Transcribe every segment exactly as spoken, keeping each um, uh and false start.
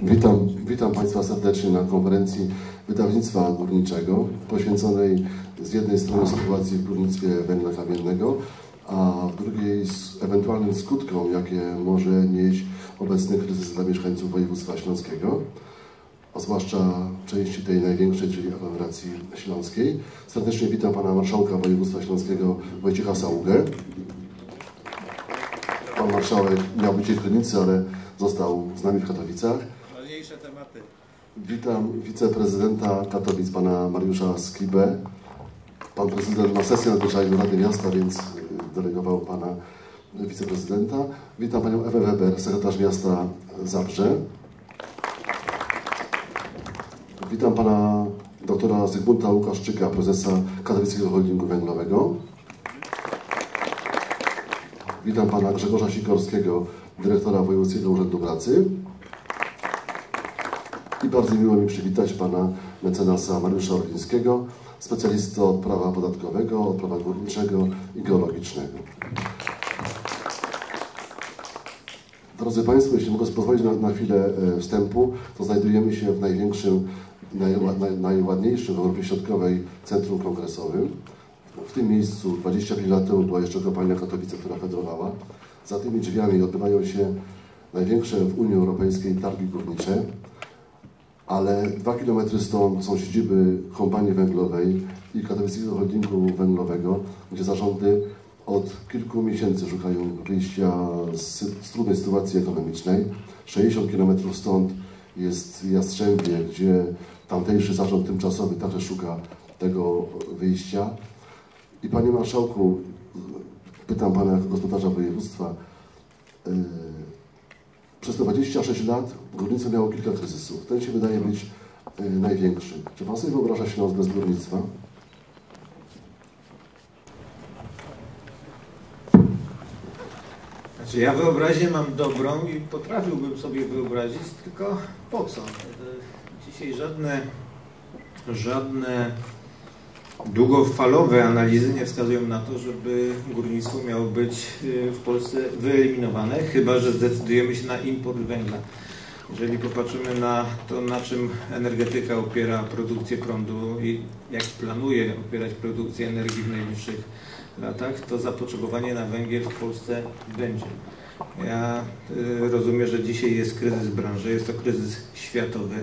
Witam, witam Państwa serdecznie na konferencji Wydawnictwa Górniczego poświęconej z jednej strony sytuacji w górnictwie węgla kamiennego, a w drugiej z ewentualnym skutkom, jakie może nieść obecny kryzys dla mieszkańców województwa śląskiego, a zwłaszcza części tej największej, czyli aglomeracji śląskiej. Serdecznie witam Pana Marszałka Województwa Śląskiego Wojciecha Saługę. Pan Marszałek miał być w Krynicy, ale został z nami w Katowicach. Ważniejsze tematy. Witam wiceprezydenta Katowic, Pana Mariusza Skibę. Pan prezydent ma sesję nadzwyczajną Rady Miasta, więc delegował Pana wiceprezydenta. Witam Panią Ewę Weber, sekretarz miasta Zabrze. Witam Pana doktora Zygmunta Łukaszczyka, prezesa Katowickiego Holdingu Węglowego. Witam Pana Grzegorza Sikorskiego, dyrektora Wojewódzkiego Urzędu Pracy. I bardzo miło mi przywitać Pana mecenasa Mariusza Orlińskiego, specjalistę od prawa podatkowego, od prawa górniczego i geologicznego. Drodzy Państwo, jeśli mogę pozwolić na, na chwilę wstępu, to znajdujemy się w największym, naj, naj, najładniejszym w Europie Środkowej centrum kongresowym. W tym miejscu dwadzieścia pięć lat temu była jeszcze kopalnia Katowice, która federowała. Za tymi drzwiami odbywają się największe w Unii Europejskiej targi górnicze, ale dwa kilometry stąd są siedziby kompanii węglowej i Katowickiego Holdingu Węglowego, gdzie zarządy od kilku miesięcy szukają wyjścia z, z trudnej sytuacji ekonomicznej. sześćdziesiąt kilometrów stąd jest Jastrzębie, gdzie tamtejszy zarząd tymczasowy także szuka tego wyjścia. I Panie Marszałku, pytam Pana jako gospodarza województwa, yy, przez te dwadzieścia sześć lat górnictwo miało kilka kryzysów. Ten się wydaje być yy, największy. Czy Pan sobie wyobraża Śląsk bez górnictwa? Znaczy ja wyobraźnię mam dobrą i potrafiłbym sobie wyobrazić, tylko po co? Dzisiaj żadne, żadne długofalowe analizy nie wskazują na to, żeby górnictwo miało być w Polsce wyeliminowane, chyba że zdecydujemy się na import węgla. Jeżeli popatrzymy na to, na czym energetyka opiera produkcję prądu i jak planuje opierać produkcję energii w najbliższych latach, to zapotrzebowanie na węgiel w Polsce będzie. Ja y, rozumiem, że dzisiaj jest kryzys branży, jest to kryzys światowy.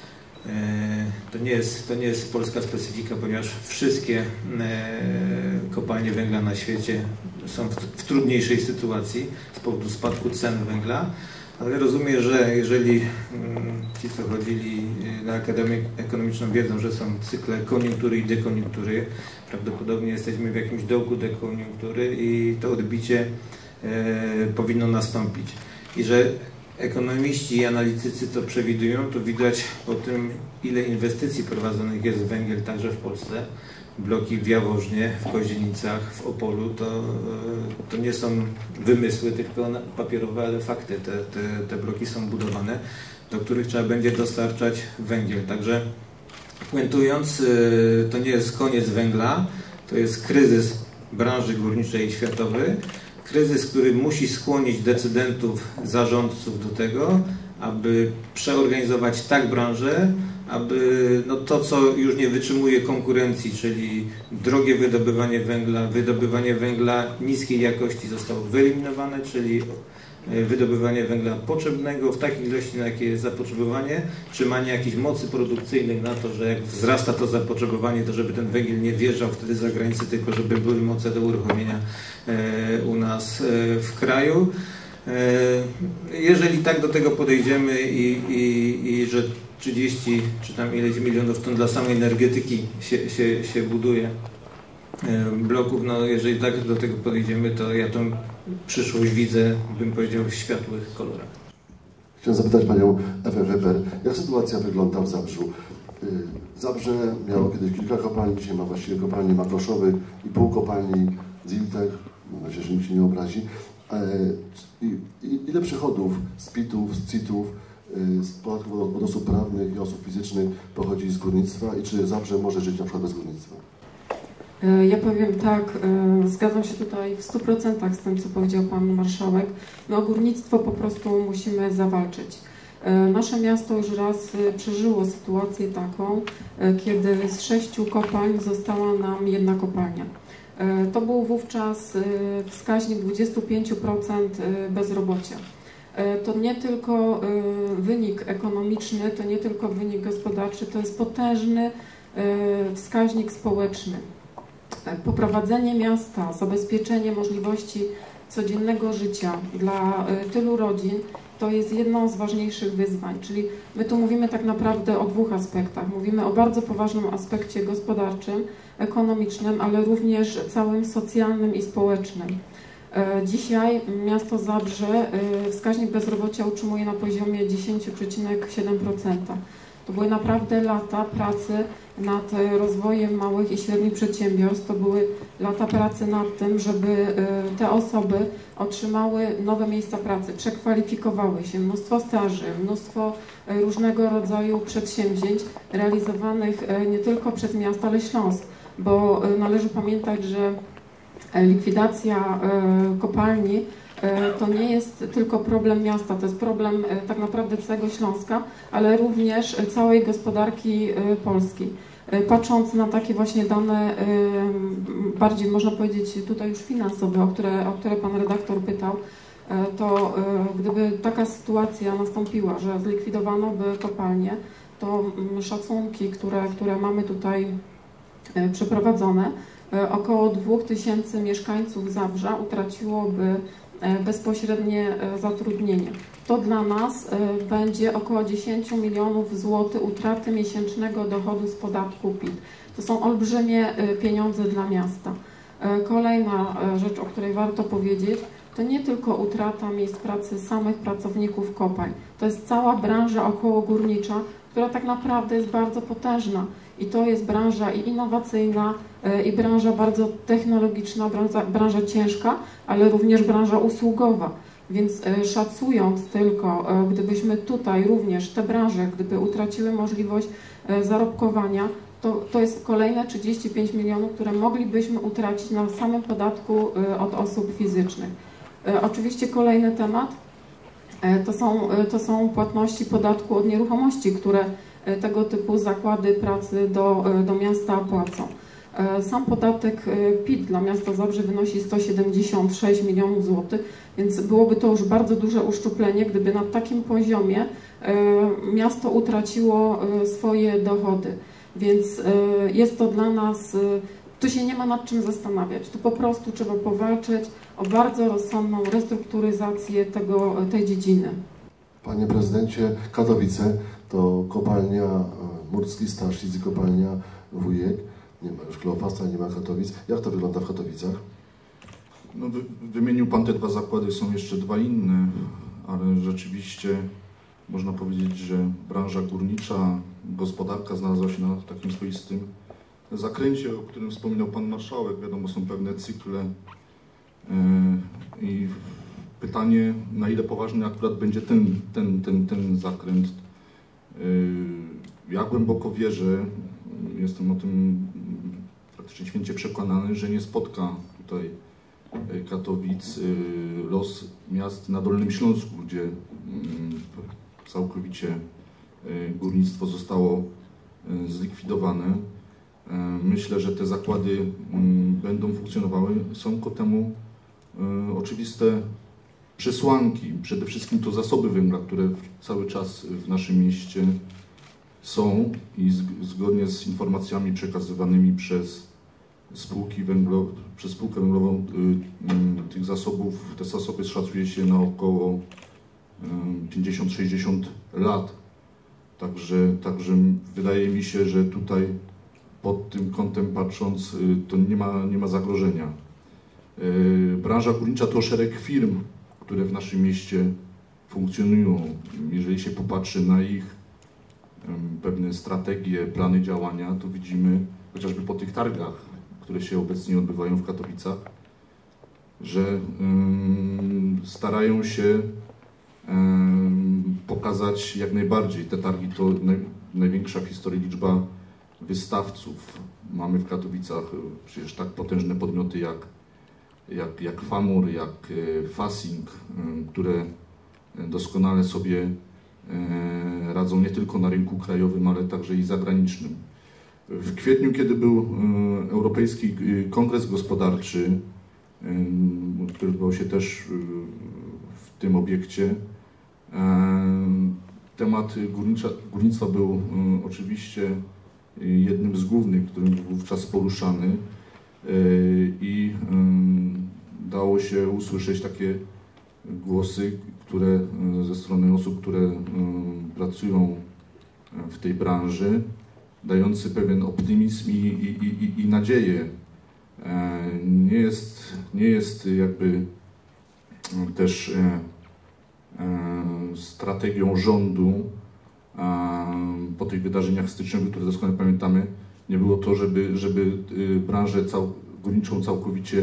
To nie jest, to nie jest polska specyfika, ponieważ wszystkie kopalnie węgla na świecie są w, w trudniejszej sytuacji z powodu spadku cen węgla, ale rozumiem, że jeżeli ci, co chodzili na Akademię Ekonomiczną, wiedzą, że są cykle koniunktury i dekoniunktury, prawdopodobnie jesteśmy w jakimś dołku dekoniunktury i to odbicie e, powinno nastąpić. I że ekonomiści i analitycy to przewidują, to widać po tym, ile inwestycji prowadzonych jest w węgiel także w Polsce. Bloki w Jaworznie, w Kozienicach, w Opolu, to, to nie są wymysły, tylko papierowe, ale fakty. Te, te, te bloki są budowane, do których trzeba będzie dostarczać węgiel. Także puentując, to nie jest koniec węgla, to jest kryzys branży górniczej światowy. Kryzys, który musi skłonić decydentów, zarządców do tego, aby przeorganizować tak branżę, aby no to, co już nie wytrzymuje konkurencji, czyli drogie wydobywanie węgla, wydobywanie węgla niskiej jakości zostało wyeliminowane, czyli wydobywanie węgla potrzebnego w takiej ilości, na jakie jest zapotrzebowanie, trzymanie jakichś mocy produkcyjnych na to, że jak wzrasta to zapotrzebowanie, to żeby ten węgiel nie wjeżdżał wtedy za granicę, tylko żeby były moce do uruchomienia u nas w kraju. Jeżeli tak do tego podejdziemy i, i, i że trzydzieści czy tam ileś milionów ton dla samej energetyki się, się, się buduje bloków, no jeżeli tak do tego podejdziemy, to ja tą przyszłość widzę, bym powiedział, w światłych kolorach. Chciałem zapytać Panią Ewę Weber, jak sytuacja wygląda w Zabrzu? Zabrze miało kiedyś kilka kopalni, dzisiaj ma właściwie kopalnie Makoszowy i pół kopalni Ziltech, mam nadzieję, że nikt się nie obrazi. I, i, ile przychodów z pitów, z citów, z podatków od osób prawnych i osób fizycznych pochodzi z górnictwa i czy Zabrze może żyć na przykład bez górnictwa? Ja powiem tak, zgadzam się tutaj w stu procentach z tym, co powiedział Pan Marszałek. No o górnictwo po prostu musimy zawalczyć. Nasze miasto już raz przeżyło sytuację taką, kiedy z sześciu kopalń została nam jedna kopalnia. To był wówczas wskaźnik dwadzieścia pięć procent bezrobocia. To nie tylko wynik ekonomiczny, to nie tylko wynik gospodarczy, to jest potężny wskaźnik społeczny. Poprowadzenie miasta, zabezpieczenie możliwości codziennego życia dla tylu rodzin to jest jedno z ważniejszych wyzwań, czyli my tu mówimy tak naprawdę o dwóch aspektach. Mówimy o bardzo poważnym aspekcie gospodarczym, ekonomicznym, ale również całym socjalnym i społecznym. Dzisiaj miasto Zabrze wskaźnik bezrobocia utrzymuje na poziomie dziesięć przecinek siedem procent. To były naprawdę lata pracy nad rozwojem małych i średnich przedsiębiorstw. To były lata pracy nad tym, żeby te osoby otrzymały nowe miejsca pracy, przekwalifikowały się. Mnóstwo staży, mnóstwo różnego rodzaju przedsięwzięć realizowanych nie tylko przez miasto, ale Śląsk, bo należy pamiętać, że likwidacja kopalni to nie jest tylko problem miasta, to jest problem tak naprawdę całego Śląska, ale również całej gospodarki Polski. Patrząc na takie właśnie dane, bardziej można powiedzieć tutaj już finansowe, o które, o które pan redaktor pytał, to gdyby taka sytuacja nastąpiła, że zlikwidowano by kopalnię, to szacunki, które, które mamy tutaj przeprowadzone, około dwóch tysięcy mieszkańców Zabrza utraciłoby bezpośrednie zatrudnienie. To dla nas będzie około dziesięć milionów złotych utraty miesięcznego dochodu z podatku P I T. To są olbrzymie pieniądze dla miasta. Kolejna rzecz, o której warto powiedzieć, to nie tylko utrata miejsc pracy samych pracowników kopalń. To jest cała branża okołogórnicza, która tak naprawdę jest bardzo potężna. I to jest branża i innowacyjna, i branża bardzo technologiczna, branża, branża ciężka, ale również branża usługowa. Więc szacując tylko, gdybyśmy tutaj również te branże, gdyby utraciły możliwość zarobkowania, to, to jest kolejne trzydzieści pięć milionów, które moglibyśmy utracić na samym podatku od osób fizycznych. Oczywiście kolejny temat to są, to są płatności podatku od nieruchomości, które tego typu zakłady pracy do, do miasta płacą. Sam podatek P I T dla miasta Zabrze wynosi sto siedemdziesiąt sześć milionów złotych, więc byłoby to już bardzo duże uszczuplenie, gdyby na takim poziomie miasto utraciło swoje dochody. Więc jest to dla nas, tu się nie ma nad czym zastanawiać, tu po prostu trzeba powalczyć o bardzo rozsądną restrukturyzację tego, tej dziedziny. Panie prezydencie, Katowice to kopalnia Murski Staż i kopalnia Wujek. Nie ma już Kleopatra, nie ma Katowic. Jak to wygląda w Katowicach? No, wy, wymienił pan te dwa zakłady, są jeszcze dwa inne, ale rzeczywiście można powiedzieć, że branża górnicza, gospodarka znalazła się na takim swoistym zakręcie, o którym wspominał pan marszałek. Wiadomo, są pewne cykle yy, i pytanie, na ile poważny akurat będzie ten, ten, ten, ten zakręt. Ja głęboko wierzę, jestem o tym praktycznie święcie przekonany, że nie spotka tutaj Katowic los miast na Dolnym Śląsku, gdzie całkowicie górnictwo zostało zlikwidowane. Myślę, że te zakłady będą funkcjonowały. Są ku temu oczywiste przesłanki, przede wszystkim to zasoby węgla, które cały czas w naszym mieście są i zgodnie z informacjami przekazywanymi przez spółki węglo, przez spółkę węglową y, y, tych zasobów, te zasoby szacuje się na około pięćdziesiąt sześćdziesiąt lat. Także, także wydaje mi się, że tutaj pod tym kątem patrząc, y, to nie ma, nie ma zagrożenia. Y, branża górnicza to szereg firm, które w naszym mieście funkcjonują. Jeżeli się popatrzy na ich pewne strategie, plany działania, to widzimy chociażby po tych targach, które się obecnie odbywają w Katowicach, że starają się pokazać jak najbardziej. Te targi to naj, największa w historii liczba wystawców. Mamy w Katowicach przecież tak potężne podmioty jak jak, jak Famur, jak Fasing, które doskonale sobie radzą nie tylko na rynku krajowym, ale także i zagranicznym. W kwietniu, kiedy był Europejski Kongres Gospodarczy, który odbywał się też w tym obiekcie, temat górnicza, górnictwa był oczywiście jednym z głównych, który był wówczas poruszany i dało się usłyszeć takie głosy, które ze strony osób, które pracują w tej branży, dający pewien optymizm i, i, i, i nadzieję. Nie jest, nie jest jakby też strategią rządu po tych wydarzeniach styczniowych, które doskonale pamiętamy, nie było to, żeby, żeby branżę cał, górniczą całkowicie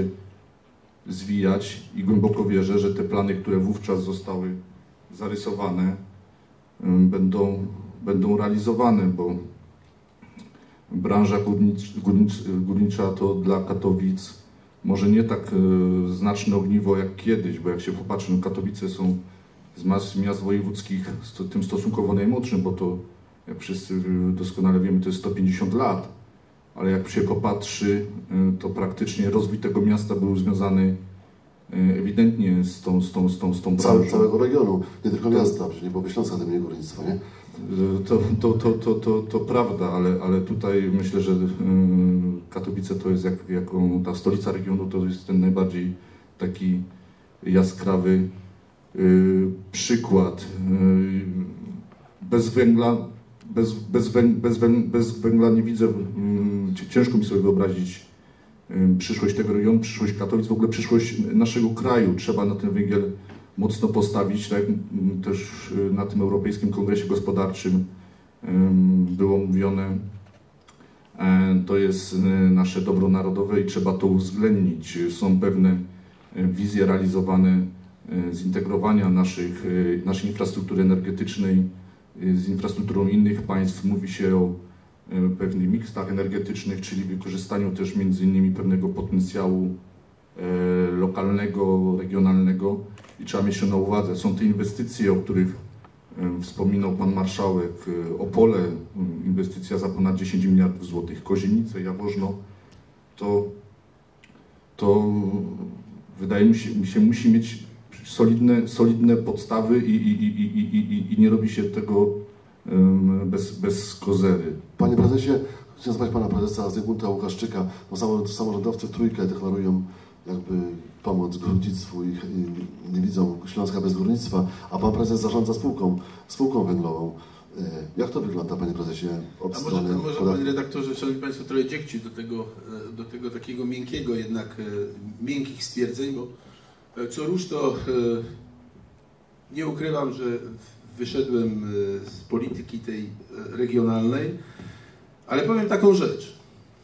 zwijać i głęboko wierzę, że te plany, które wówczas zostały zarysowane, będą, będą realizowane, bo branża górnicz, górnicz, górnicza to dla Katowic może nie tak znaczne ogniwo jak kiedyś, bo jak się popatrzy, no Katowice są z miast, miast wojewódzkich tym stosunkowo najmłodszym, bo to, jak wszyscy doskonale wiemy, to jest sto pięćdziesiąt lat, ale jak się popatrzy, to praktycznie rozwój tego miasta był związany ewidentnie z tą, z tą, z tą, z tą branżą. Całego regionu, nie tylko miasta, przecież nie byłoby Śląska, gdyby nie górnictwo, nie? To, to, to, to, to, to prawda, ale, ale tutaj myślę, że Katowice to jest jak, jako ta stolica regionu, to jest ten najbardziej taki jaskrawy przykład. Bez węgla, bez, bez, bez, bez węgla nie widzę, ciężko mi sobie wyobrazić przyszłość tego regionu, przyszłość Katowic, w ogóle przyszłość naszego kraju. Trzeba na ten węgiel mocno postawić, tak jak też na tym Europejskim Kongresie Gospodarczym było mówione, to jest nasze dobro narodowe i trzeba to uwzględnić. Są pewne wizje realizowane zintegrowania naszych, naszej infrastruktury energetycznej z infrastrukturą innych państw. Mówi się o pewnych miksach energetycznych, czyli wykorzystaniu też między innymi pewnego potencjału lokalnego, regionalnego i trzeba mieć to na uwadze. Są te inwestycje, o których wspominał Pan Marszałek, Opole, inwestycja za ponad dziesięć miliardów złotych, Kozienice, Jaworzno, to, to wydaje mi się, mi się musi mieć solidne, solidne podstawy i, i, i, i, i, i nie robi się tego bez, bez kozery. Panie prezesie, chciałem zapytać Pana prezesa Zygmunta Łukaszczyka, bo samorządowcy w trójkę deklarują jakby pomoc górnictwu i, i nie widzą Śląska bez górnictwa, a Pan prezes zarządza spółką, spółką węglową. Jak to wygląda, Panie prezesie, od a strony... Może, a może Panie redaktorze, Szanowni Państwo, trochę dziegci do tego, do tego takiego miękkiego jednak, miękkich stwierdzeń, bo co rusz to nie ukrywam, że wyszedłem z polityki tej regionalnej, ale powiem taką rzecz.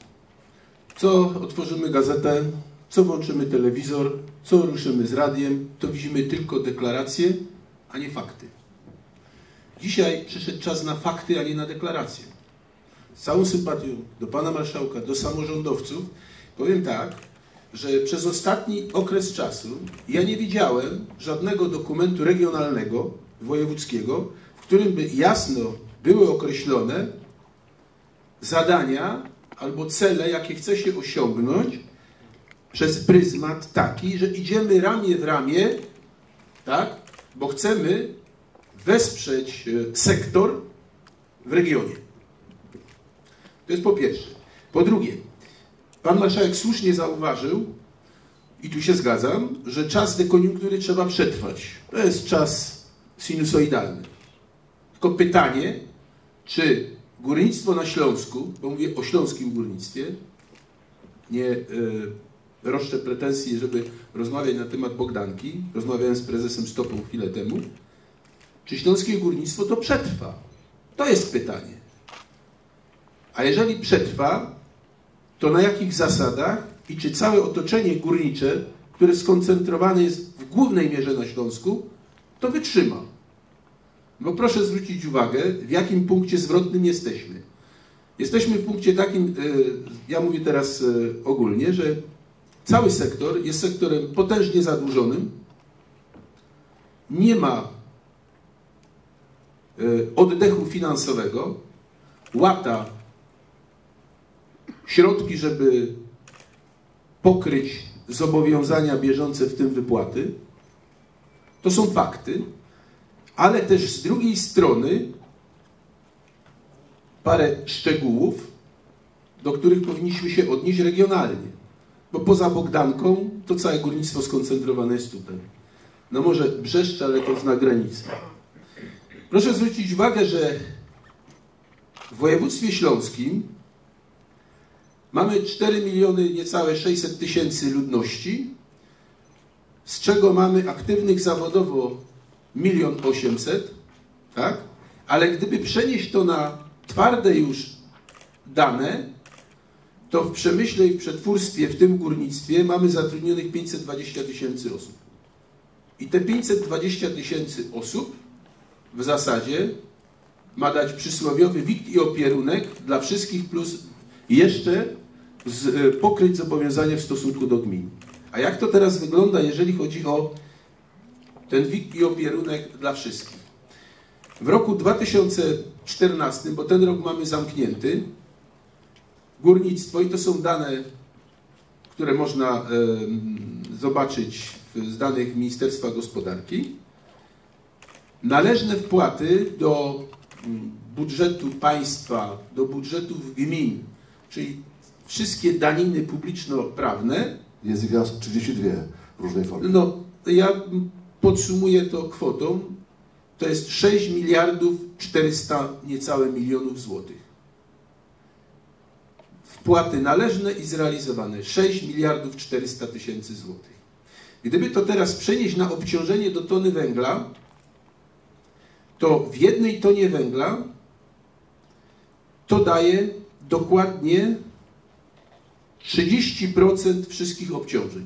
Co otworzymy gazetę, co włączymy telewizor, co ruszymy z radiem, to widzimy tylko deklaracje, a nie fakty. Dzisiaj przyszedł czas na fakty, a nie na deklaracje. Z całą sympatią do Pana Marszałka, do samorządowców, powiem tak, że przez ostatni okres czasu ja nie widziałem żadnego dokumentu regionalnego, wojewódzkiego, w którym by jasno były określone zadania albo cele, jakie chce się osiągnąć przez pryzmat taki, że idziemy ramię w ramię, tak, bo chcemy wesprzeć sektor w regionie. To jest po pierwsze. Po drugie, Pan Marszałek słusznie zauważył, i tu się zgadzam, że czas dekoniunktury trzeba przetrwać. To jest czas sinusoidalny. Tylko pytanie, czy górnictwo na Śląsku, bo mówię o śląskim górnictwie, nie yy, roszczę pretensji, żeby rozmawiać na temat Bogdanki, rozmawiałem z prezesem Stopą chwilę temu, czy śląskie górnictwo to przetrwa? To jest pytanie. A jeżeli przetrwa, to na jakich zasadach i czy całe otoczenie górnicze, które skoncentrowane jest w głównej mierze na Śląsku, to wytrzyma? Bo proszę zwrócić uwagę, w jakim punkcie zwrotnym jesteśmy. Jesteśmy w punkcie takim, ja mówię teraz ogólnie, że cały sektor jest sektorem potężnie zadłużonym, nie ma oddechu finansowego, łata środki, żeby pokryć zobowiązania bieżące, w tym wypłaty. To są fakty, ale też z drugiej strony parę szczegółów, do których powinniśmy się odnieść regionalnie. Bo poza Bogdanką to całe górnictwo skoncentrowane jest tutaj. No może Brzeszcz, ale to zna granicę. Proszę zwrócić uwagę, że w województwie śląskim mamy cztery miliony niecałe sześćset tysięcy ludności, z czego mamy aktywnych zawodowo milion osiemset, tak? Ale gdyby przenieść to na twarde już dane, to w przemyśle i w przetwórstwie, w tym górnictwie, mamy zatrudnionych pięćset dwadzieścia tysięcy osób. I te pięćset dwadzieścia tysięcy osób w zasadzie ma dać przysłowiowy wikt i opierunek dla wszystkich, plus jeszcze z, pokryć zobowiązania w stosunku do gmin. A jak to teraz wygląda, jeżeli chodzi o ten wikt i opierunek dla wszystkich? W roku dwa tysiące czternastym, bo ten rok mamy zamknięty, górnictwo, i to są dane, które można y, zobaczyć z danych Ministerstwa Gospodarki, należne wpłaty do budżetu państwa, do budżetów gmin, czyli wszystkie daniny publiczno-prawne. Jest ich aż trzydzieści dwie w różnej formie. No, ja podsumuję to kwotą. To jest sześć miliardów czterysta niecałe milionów złotych. Wpłaty należne i zrealizowane sześć miliardów czterysta tysięcy złotych. Gdyby to teraz przenieść na obciążenie do tony węgla, to w jednej tonie węgla to daje dokładnie trzydzieści procent wszystkich obciążeń.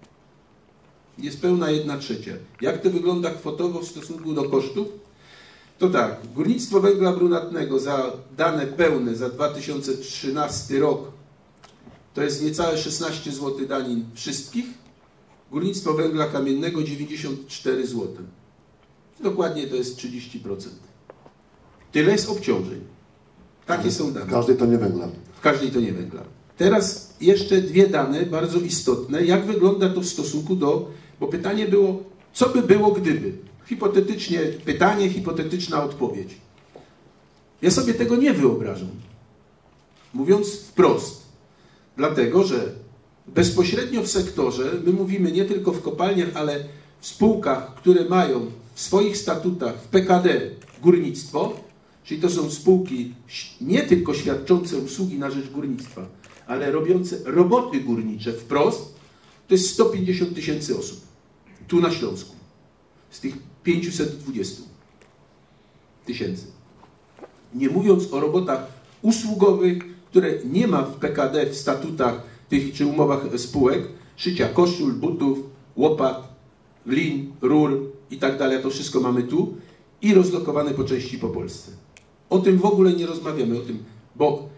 Niespełna jedna trzecia. Jak to wygląda kwotowo w stosunku do kosztów? To tak, górnictwo węgla brunatnego za dane pełne za dwa tysiące trzynasty rok to jest niecałe szesnaście złotych danin wszystkich, górnictwo węgla kamiennego dziewięćdziesiąt cztery złote. Dokładnie to jest trzydzieści procent. Tyle jest obciążeń. Takie są dane. W każdej tonie węgla. W każdej tonie węgla. Teraz jeszcze dwie dane bardzo istotne. Jak wygląda to w stosunku do... Bo pytanie było, co by było gdyby? Hipotetycznie pytanie, hipotetyczna odpowiedź. Ja sobie tego nie wyobrażam. Mówiąc wprost. Dlatego, że bezpośrednio w sektorze, my mówimy nie tylko w kopalniach, ale w spółkach, które mają w swoich statutach, w P K D górnictwo, czyli to są spółki nie tylko świadczące usługi na rzecz górnictwa, ale robiące roboty górnicze wprost, to jest sto pięćdziesiąt tysięcy osób. Tu na Śląsku. Z tych pięćset dwadzieścia tysięcy. Nie mówiąc o robotach usługowych, które nie ma w P K D, w statutach tych czy umowach spółek, szycia koszul, butów, łopat, glin, rur i tak dalej. To wszystko mamy tu i rozlokowane po części po Polsce. O tym w ogóle nie rozmawiamy, o tym, bo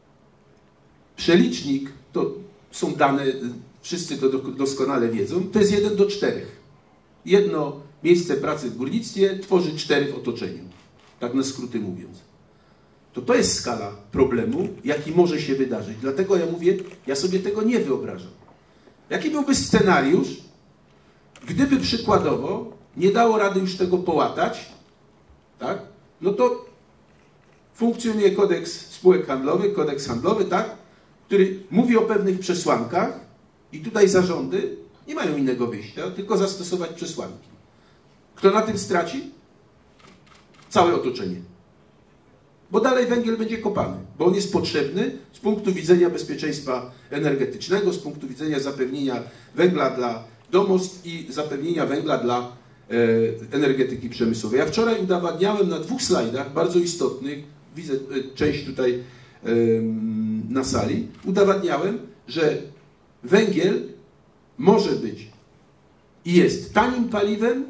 przelicznik, to są dane, wszyscy to doskonale wiedzą, to jest jeden do czterech. Jedno miejsce pracy w górnictwie tworzy cztery w otoczeniu. Tak na skróty mówiąc. To to jest skala problemu, jaki może się wydarzyć. Dlatego ja mówię, ja sobie tego nie wyobrażam. Jaki byłby scenariusz, gdyby przykładowo nie dało rady już tego połatać, tak? No to funkcjonuje kodeks spółek handlowych, kodeks handlowy, tak? Który mówi o pewnych przesłankach i tutaj zarządy nie mają innego wyjścia, tylko zastosować przesłanki. Kto na tym straci? Całe otoczenie. Bo dalej węgiel będzie kopany, bo on jest potrzebny z punktu widzenia bezpieczeństwa energetycznego, z punktu widzenia zapewnienia węgla dla domostw i zapewnienia węgla dla e, energetyki przemysłowej. Ja wczoraj udowadniałem na dwóch slajdach bardzo istotnych, widzę e, część tutaj e, na sali, udowadniałem, że węgiel może być i jest tanim paliwem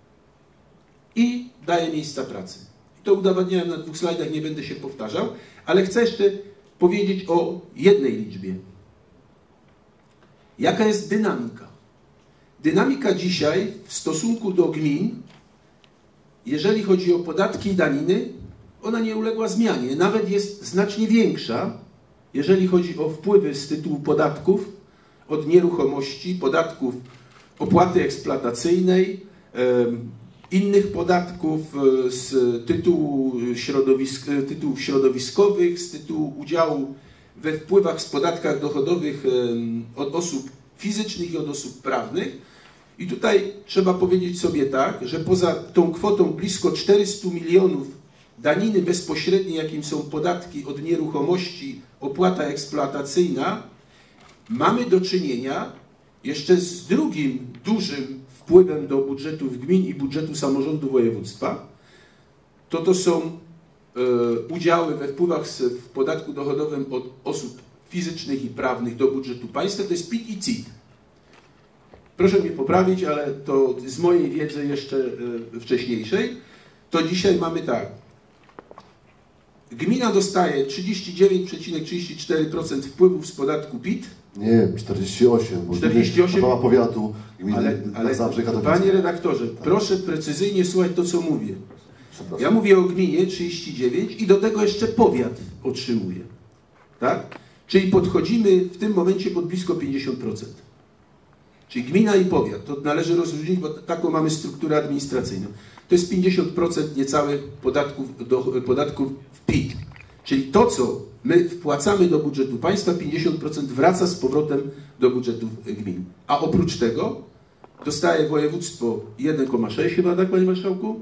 i daje miejsca pracy. To udowadniałem na dwóch slajdach, nie będę się powtarzał, ale chcę jeszcze powiedzieć o jednej liczbie. Jaka jest dynamika? Dynamika dzisiaj w stosunku do gmin jeżeli chodzi o podatki i daniny, ona nie uległa zmianie. Nawet jest znacznie większa, jeżeli chodzi o wpływy z tytułu podatków od nieruchomości, podatków opłaty eksploatacyjnej, innych podatków z tytułu środowisk, tytułów środowiskowych, z tytułu udziału we wpływach z podatkach dochodowych od osób fizycznych i od osób prawnych. I tutaj trzeba powiedzieć sobie tak, że poza tą kwotą blisko czterystu milionów daniny bezpośredniej, jakim są podatki od nieruchomości, opłata eksploatacyjna, mamy do czynienia jeszcze z drugim dużym wpływem do budżetów gmin i budżetu samorządu województwa. To to są e, udziały we wpływach z, w podatku dochodowym od osób fizycznych i prawnych do budżetu państwa. To jest P I T i C I T. Proszę mnie poprawić, ale to z mojej wiedzy jeszcze e, wcześniejszej. To dzisiaj mamy tak. Gmina dostaje trzydzieści dziewięć przecinek trzydzieści cztery procent wpływów z podatku P I T. Nie, czterdzieści osiem, bo czterdzieści osiem? mała powiatu gminy Ale, ale Zabrze, Katowice. panie redaktorze, tak. Proszę precyzyjnie słuchać to, co mówię. Ja mówię o gminie trzydzieści dziewięć i do tego jeszcze powiat otrzymuje. Tak? Czyli podchodzimy w tym momencie pod blisko pięćdziesiąt procent. Czyli gmina i powiat. To należy rozróżnić, bo taką mamy strukturę administracyjną. To jest pięćdziesiąt procent niecałych podatków, do, podatków w P I T. Czyli to, co my wpłacamy do budżetu państwa, pięćdziesiąt procent wraca z powrotem do budżetów gmin. A oprócz tego dostaje województwo jeden przecinek sześć chyba, tak panie marszałku?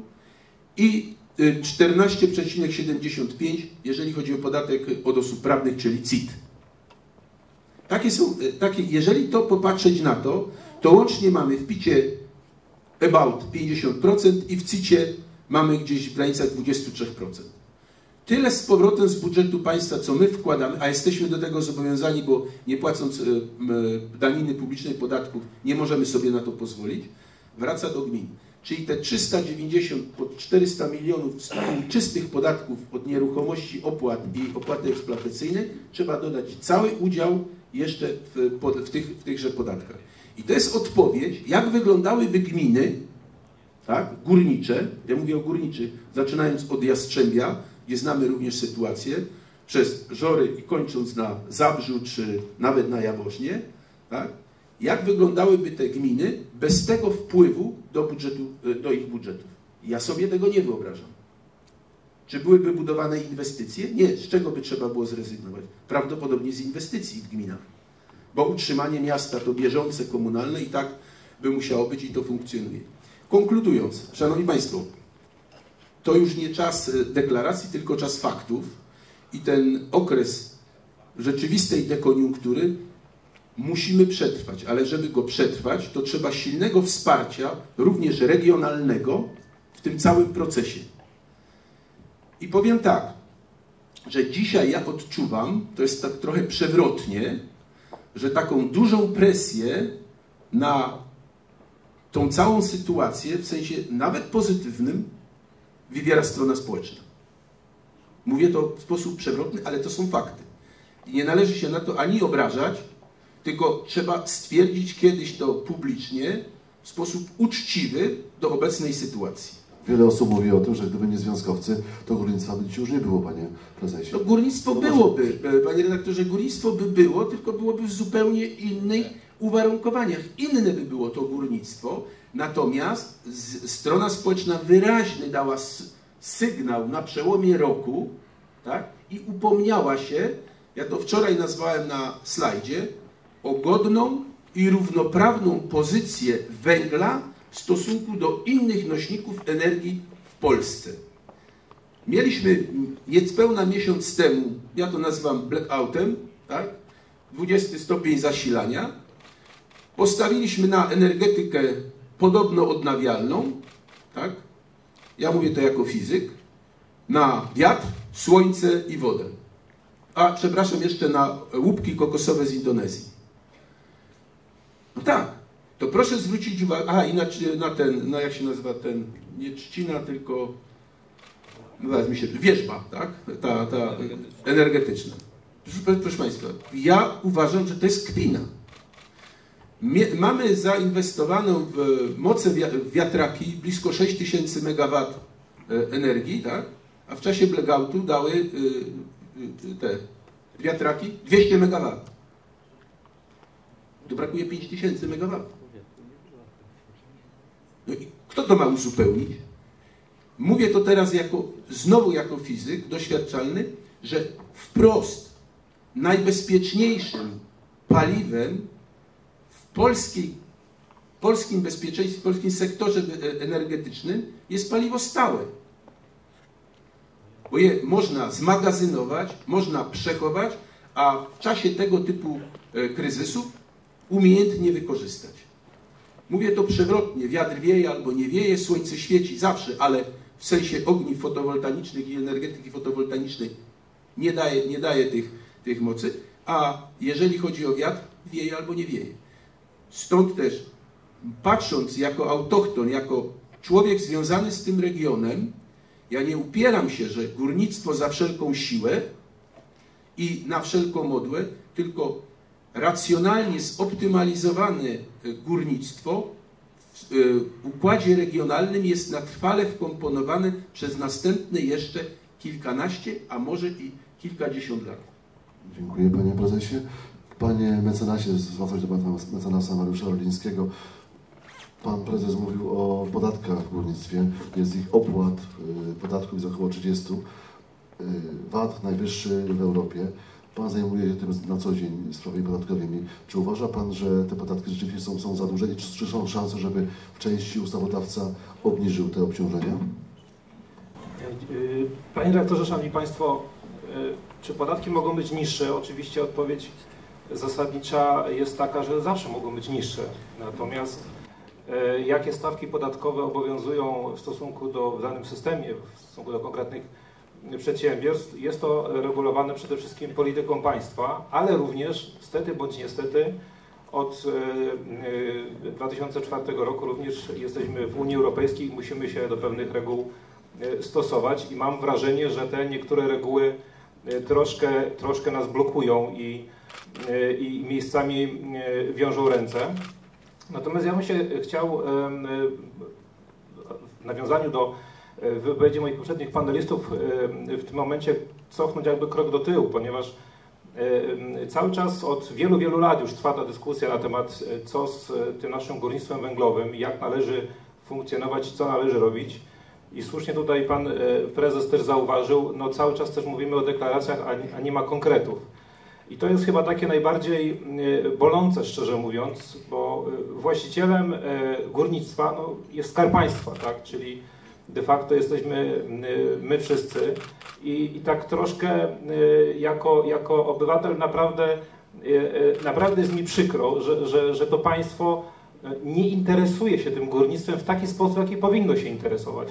I czternaście przecinek siedemdziesiąt pięć, jeżeli chodzi o podatek od osób prawnych, czyli C I T. Takie są, takie, jeżeli to popatrzeć na to, to łącznie mamy w P I T-cie about pięćdziesiąt procent i w C I T-cie mamy gdzieś w granicach dwadzieścia trzy procent. Tyle z powrotem z budżetu państwa, co my wkładamy, a jesteśmy do tego zobowiązani, bo nie płacąc daniny publicznej, podatków, nie możemy sobie na to pozwolić, wraca do gmin. Czyli te trzysta dziewięćdziesiąt, pod czterysta milionów czystych podatków od nieruchomości, opłat i opłaty eksploatacyjnej, trzeba dodać cały udział jeszcze w, w, tych, w tychże podatkach. I to jest odpowiedź, jak wyglądałyby gminy, tak, górnicze, ja mówię o górniczych, zaczynając od Jastrzębia, gdzie znamy również sytuację, przez Żory i kończąc na Zabrzu, czy nawet na Jaworznie, tak, jak wyglądałyby te gminy bez tego wpływu do, budżetu, do ich budżetów. Ja sobie tego nie wyobrażam. Czy byłyby budowane inwestycje? Nie. Z czego by trzeba było zrezygnować? Prawdopodobnie z inwestycji w gminach. Bo utrzymanie miasta to bieżące, komunalne i tak by musiało być i to funkcjonuje. Konkludując, szanowni państwo, to już nie czas deklaracji, tylko czas faktów i ten okres rzeczywistej dekoniunktury musimy przetrwać, ale żeby go przetrwać, to trzeba silnego wsparcia, również regionalnego, w tym całym procesie. I powiem tak, że dzisiaj ja odczuwam, to jest tak trochę przewrotnie, że taką dużą presję na tą całą sytuację, w sensie nawet pozytywnym, wywiera strona społeczna. Mówię to w sposób przewrotny, ale to są fakty. I nie należy się na to ani obrażać, tylko trzeba stwierdzić kiedyś to publicznie, w sposób uczciwy do obecnej sytuacji. Wiele osób mówi o tym, że gdyby nie związkowcy, to górnictwa by dzisiaj już nie było, panie prezesie. No, górnictwo byłoby, panie redaktorze, górnictwo by było, tylko byłoby w zupełnie innych uwarunkowaniach. Inne by było to górnictwo, natomiast z, strona społeczna wyraźnie dała sygnał na przełomie roku, tak, i upomniała się, ja to wczoraj nazwałem na slajdzie, o godną i równoprawną pozycję węgla w stosunku do innych nośników energii w Polsce. Mieliśmy niespełna miesiąc temu, ja to nazywam blackoutem, tak, dwudziesty stopień zasilania. Postawiliśmy na energetykę podobno odnawialną, tak, ja mówię to jako fizyk, na wiatr, słońce i wodę. A przepraszam, jeszcze na łupki kokosowe z Indonezji. No tak, to proszę zwrócić uwagę, aha, i na, na ten, no jak się nazywa ten, nie trzcina, tylko, no mi się, wierzba, tak, ta, ta energetyczna. Proszę, proszę Państwa, ja uważam, że to jest kpina. Mamy zainwestowaną w moce wiatraki blisko sześć tysięcy megawatów energii, tak? A w czasie blackoutu dały te wiatraki dwieście megawatów. To brakuje pięć tysięcy megawatów. No i kto to ma uzupełnić? Mówię to teraz jako, znowu jako fizyk doświadczalny, że wprost najbezpieczniejszym paliwem w polskiej, polskim bezpieczeństwie, w polskim sektorze energetycznym jest paliwo stałe. Bo je można zmagazynować, można przechować, a w czasie tego typu kryzysów umiejętnie wykorzystać. Mówię to przewrotnie, wiatr wieje albo nie wieje, słońce świeci zawsze, ale w sensie ogniw fotowoltaicznych i energetyki fotowoltaicznej nie daje, nie daje tych, tych mocy, a jeżeli chodzi o wiatr, wieje albo nie wieje. Stąd też, patrząc jako autochton, jako człowiek związany z tym regionem, ja nie upieram się, że górnictwo za wszelką siłę i na wszelką modłę, tylko racjonalnie zoptymalizowane górnictwo w układzie regionalnym jest na trwale wkomponowane przez następne jeszcze kilkanaście, a może i kilkadziesiąt lat. Dziękuję, panie prezesie. Panie mecenasie, zwracam się do pana mecenasa Mariusza Rolińskiego. Pan prezes mówił o podatkach w górnictwie. Jest ich opłat, podatków jest około trzydziestu. V A T najwyższy w Europie. Pan zajmuje się tym na co dzień sprawami podatkowymi. Czy uważa pan, że te podatki rzeczywiście są, są za duże i czy, czy są szanse, żeby w części ustawodawca obniżył te obciążenia? Panie redaktorze, szanowni państwo, czy podatki mogą być niższe? Oczywiście odpowiedź zasadnicza jest taka, że zawsze mogą być niższe. Natomiast jakie stawki podatkowe obowiązują w stosunku do, w danym systemie, w stosunku do konkretnych przedsiębiorstw, jest to regulowane przede wszystkim polityką państwa, ale również, stety bądź niestety, od dwa tysiące czwartego roku również jesteśmy w Unii Europejskiej i musimy się do pewnych reguł stosować i mam wrażenie, że te niektóre reguły troszkę, troszkę nas blokują i, i miejscami wiążą ręce. Natomiast ja bym się chciał w nawiązaniu do wypowiedzi moich poprzednich panelistów w tym momencie cofnąć jakby krok do tyłu, ponieważ cały czas od wielu, wielu lat już trwa ta dyskusja na temat, co z tym naszym górnictwem węglowym, jak należy funkcjonować, co należy robić. I słusznie tutaj pan prezes też zauważył, no cały czas też mówimy o deklaracjach, a nie ma konkretów. I to jest chyba takie najbardziej bolące, szczerze mówiąc, bo właścicielem górnictwa no, jest Skarb Państwa, tak? Czyli de facto jesteśmy my wszyscy i, i tak troszkę jako, jako obywatel naprawdę, naprawdę jest mi przykro, że, że, że to państwo nie interesuje się tym górnictwem w taki sposób, jaki powinno się interesować.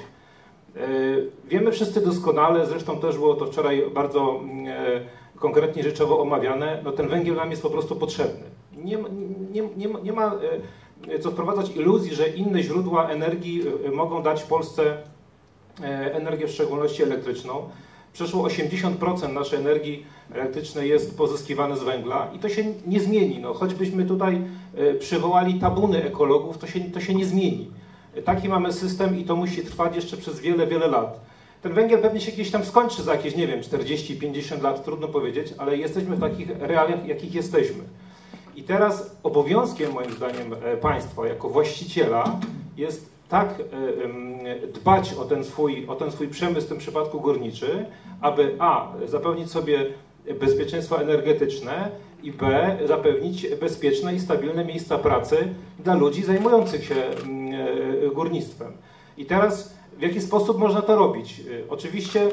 Wiemy wszyscy doskonale, zresztą też było to wczoraj bardzo konkretnie rzeczowo omawiane, no ten węgiel nam jest po prostu potrzebny. Nie, nie, nie, nie ma co wprowadzać iluzji, że inne źródła energii mogą dać Polsce energię, w szczególności elektryczną. Przeszło osiemdziesiąt procent naszej energii elektrycznej jest pozyskiwane z węgla i to się nie zmieni. No, choćbyśmy tutaj przywołali tabuny ekologów, to się, to się nie zmieni. Taki mamy system i to musi trwać jeszcze przez wiele, wiele lat. Ten węgiel pewnie się gdzieś tam skończy za jakieś, nie wiem, czterdzieści pięćdziesiąt lat, trudno powiedzieć, ale jesteśmy w takich realiach, jakich jesteśmy. I teraz obowiązkiem, moim zdaniem, państwa jako właściciela jest tak dbać o ten swój, o ten swój przemysł, w tym przypadku górniczy, aby a. zapewnić sobie bezpieczeństwo energetyczne i b. zapewnić bezpieczne i stabilne miejsca pracy dla ludzi zajmujących się górnictwem. I teraz w jaki sposób można to robić? Oczywiście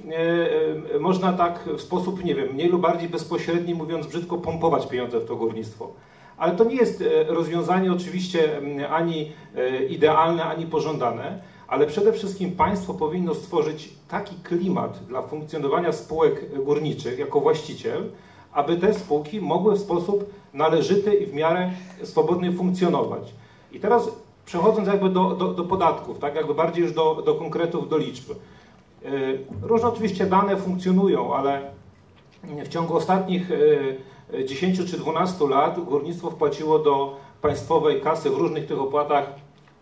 można tak w sposób, nie wiem, mniej lub bardziej bezpośredni, mówiąc brzydko, pompować pieniądze w to górnictwo. Ale to nie jest rozwiązanie oczywiście ani idealne, ani pożądane, ale przede wszystkim państwo powinno stworzyć taki klimat dla funkcjonowania spółek górniczych jako właściciel, aby te spółki mogły w sposób należyty i w miarę swobodnie funkcjonować. I teraz przechodząc jakby do, do, do podatków, tak jakby bardziej już do, do konkretów, do liczb. Różne oczywiście dane funkcjonują, ale w ciągu ostatnich dziesięciu czy dwunastu lat górnictwo wpłaciło do państwowej kasy w różnych tych opłatach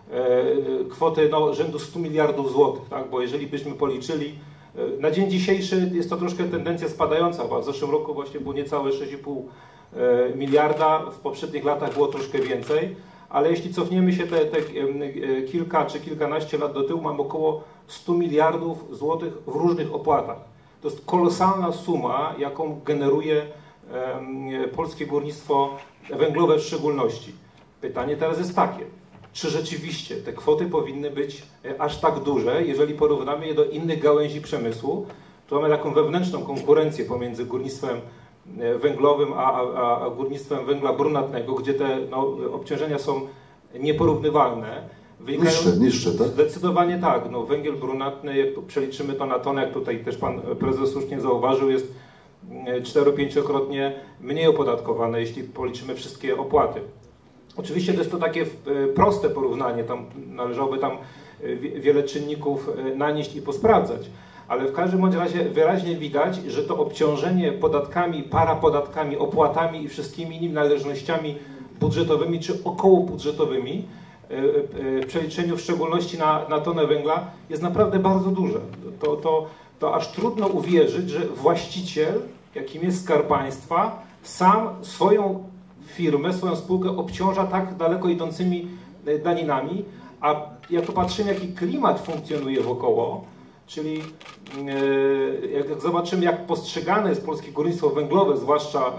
kwoty no, rzędu stu miliardów złotych, tak? Bo jeżeli byśmy policzyli, na dzień dzisiejszy jest to troszkę tendencja spadająca, bo w zeszłym roku właśnie było niecałe sześć i pół miliarda, w poprzednich latach było troszkę więcej, ale jeśli cofniemy się te, te kilka czy kilkanaście lat do tyłu, mamy około stu miliardów złotych w różnych opłatach. To jest kolosalna suma, jaką generuje polskie górnictwo węglowe w szczególności. Pytanie teraz jest takie, czy rzeczywiście te kwoty powinny być aż tak duże, jeżeli porównamy je do innych gałęzi przemysłu, to mamy taką wewnętrzną konkurencję pomiędzy górnictwem węglowym a, a, a górnictwem węgla brunatnego, gdzie te no, obciążenia są nieporównywalne. Wynikają, niższe, niższe, tak? Zdecydowanie tak. No, węgiel brunatny, jak przeliczymy to na tonę, jak tutaj też pan prezes słusznie zauważył, jest cztero-pięciokrotnie mniej opodatkowane, jeśli policzymy wszystkie opłaty. Oczywiście to jest to takie proste porównanie, tam należałoby tam wiele czynników nanieść i posprawdzać, ale w każdym bądź razie wyraźnie widać, że to obciążenie podatkami, parapodatkami, opłatami i wszystkimi innymi należnościami budżetowymi czy okołobudżetowymi w przeliczeniu w szczególności na, na tonę węgla jest naprawdę bardzo duże. To, to, to aż trudno uwierzyć, że właściciel, jakim jest Skarb Państwa, sam swoją firmę, swoją spółkę obciąża tak daleko idącymi daninami, a jak popatrzymy, jaki klimat funkcjonuje wokoło, czyli jak zobaczymy, jak postrzegane jest polskie górnictwo węglowe, zwłaszcza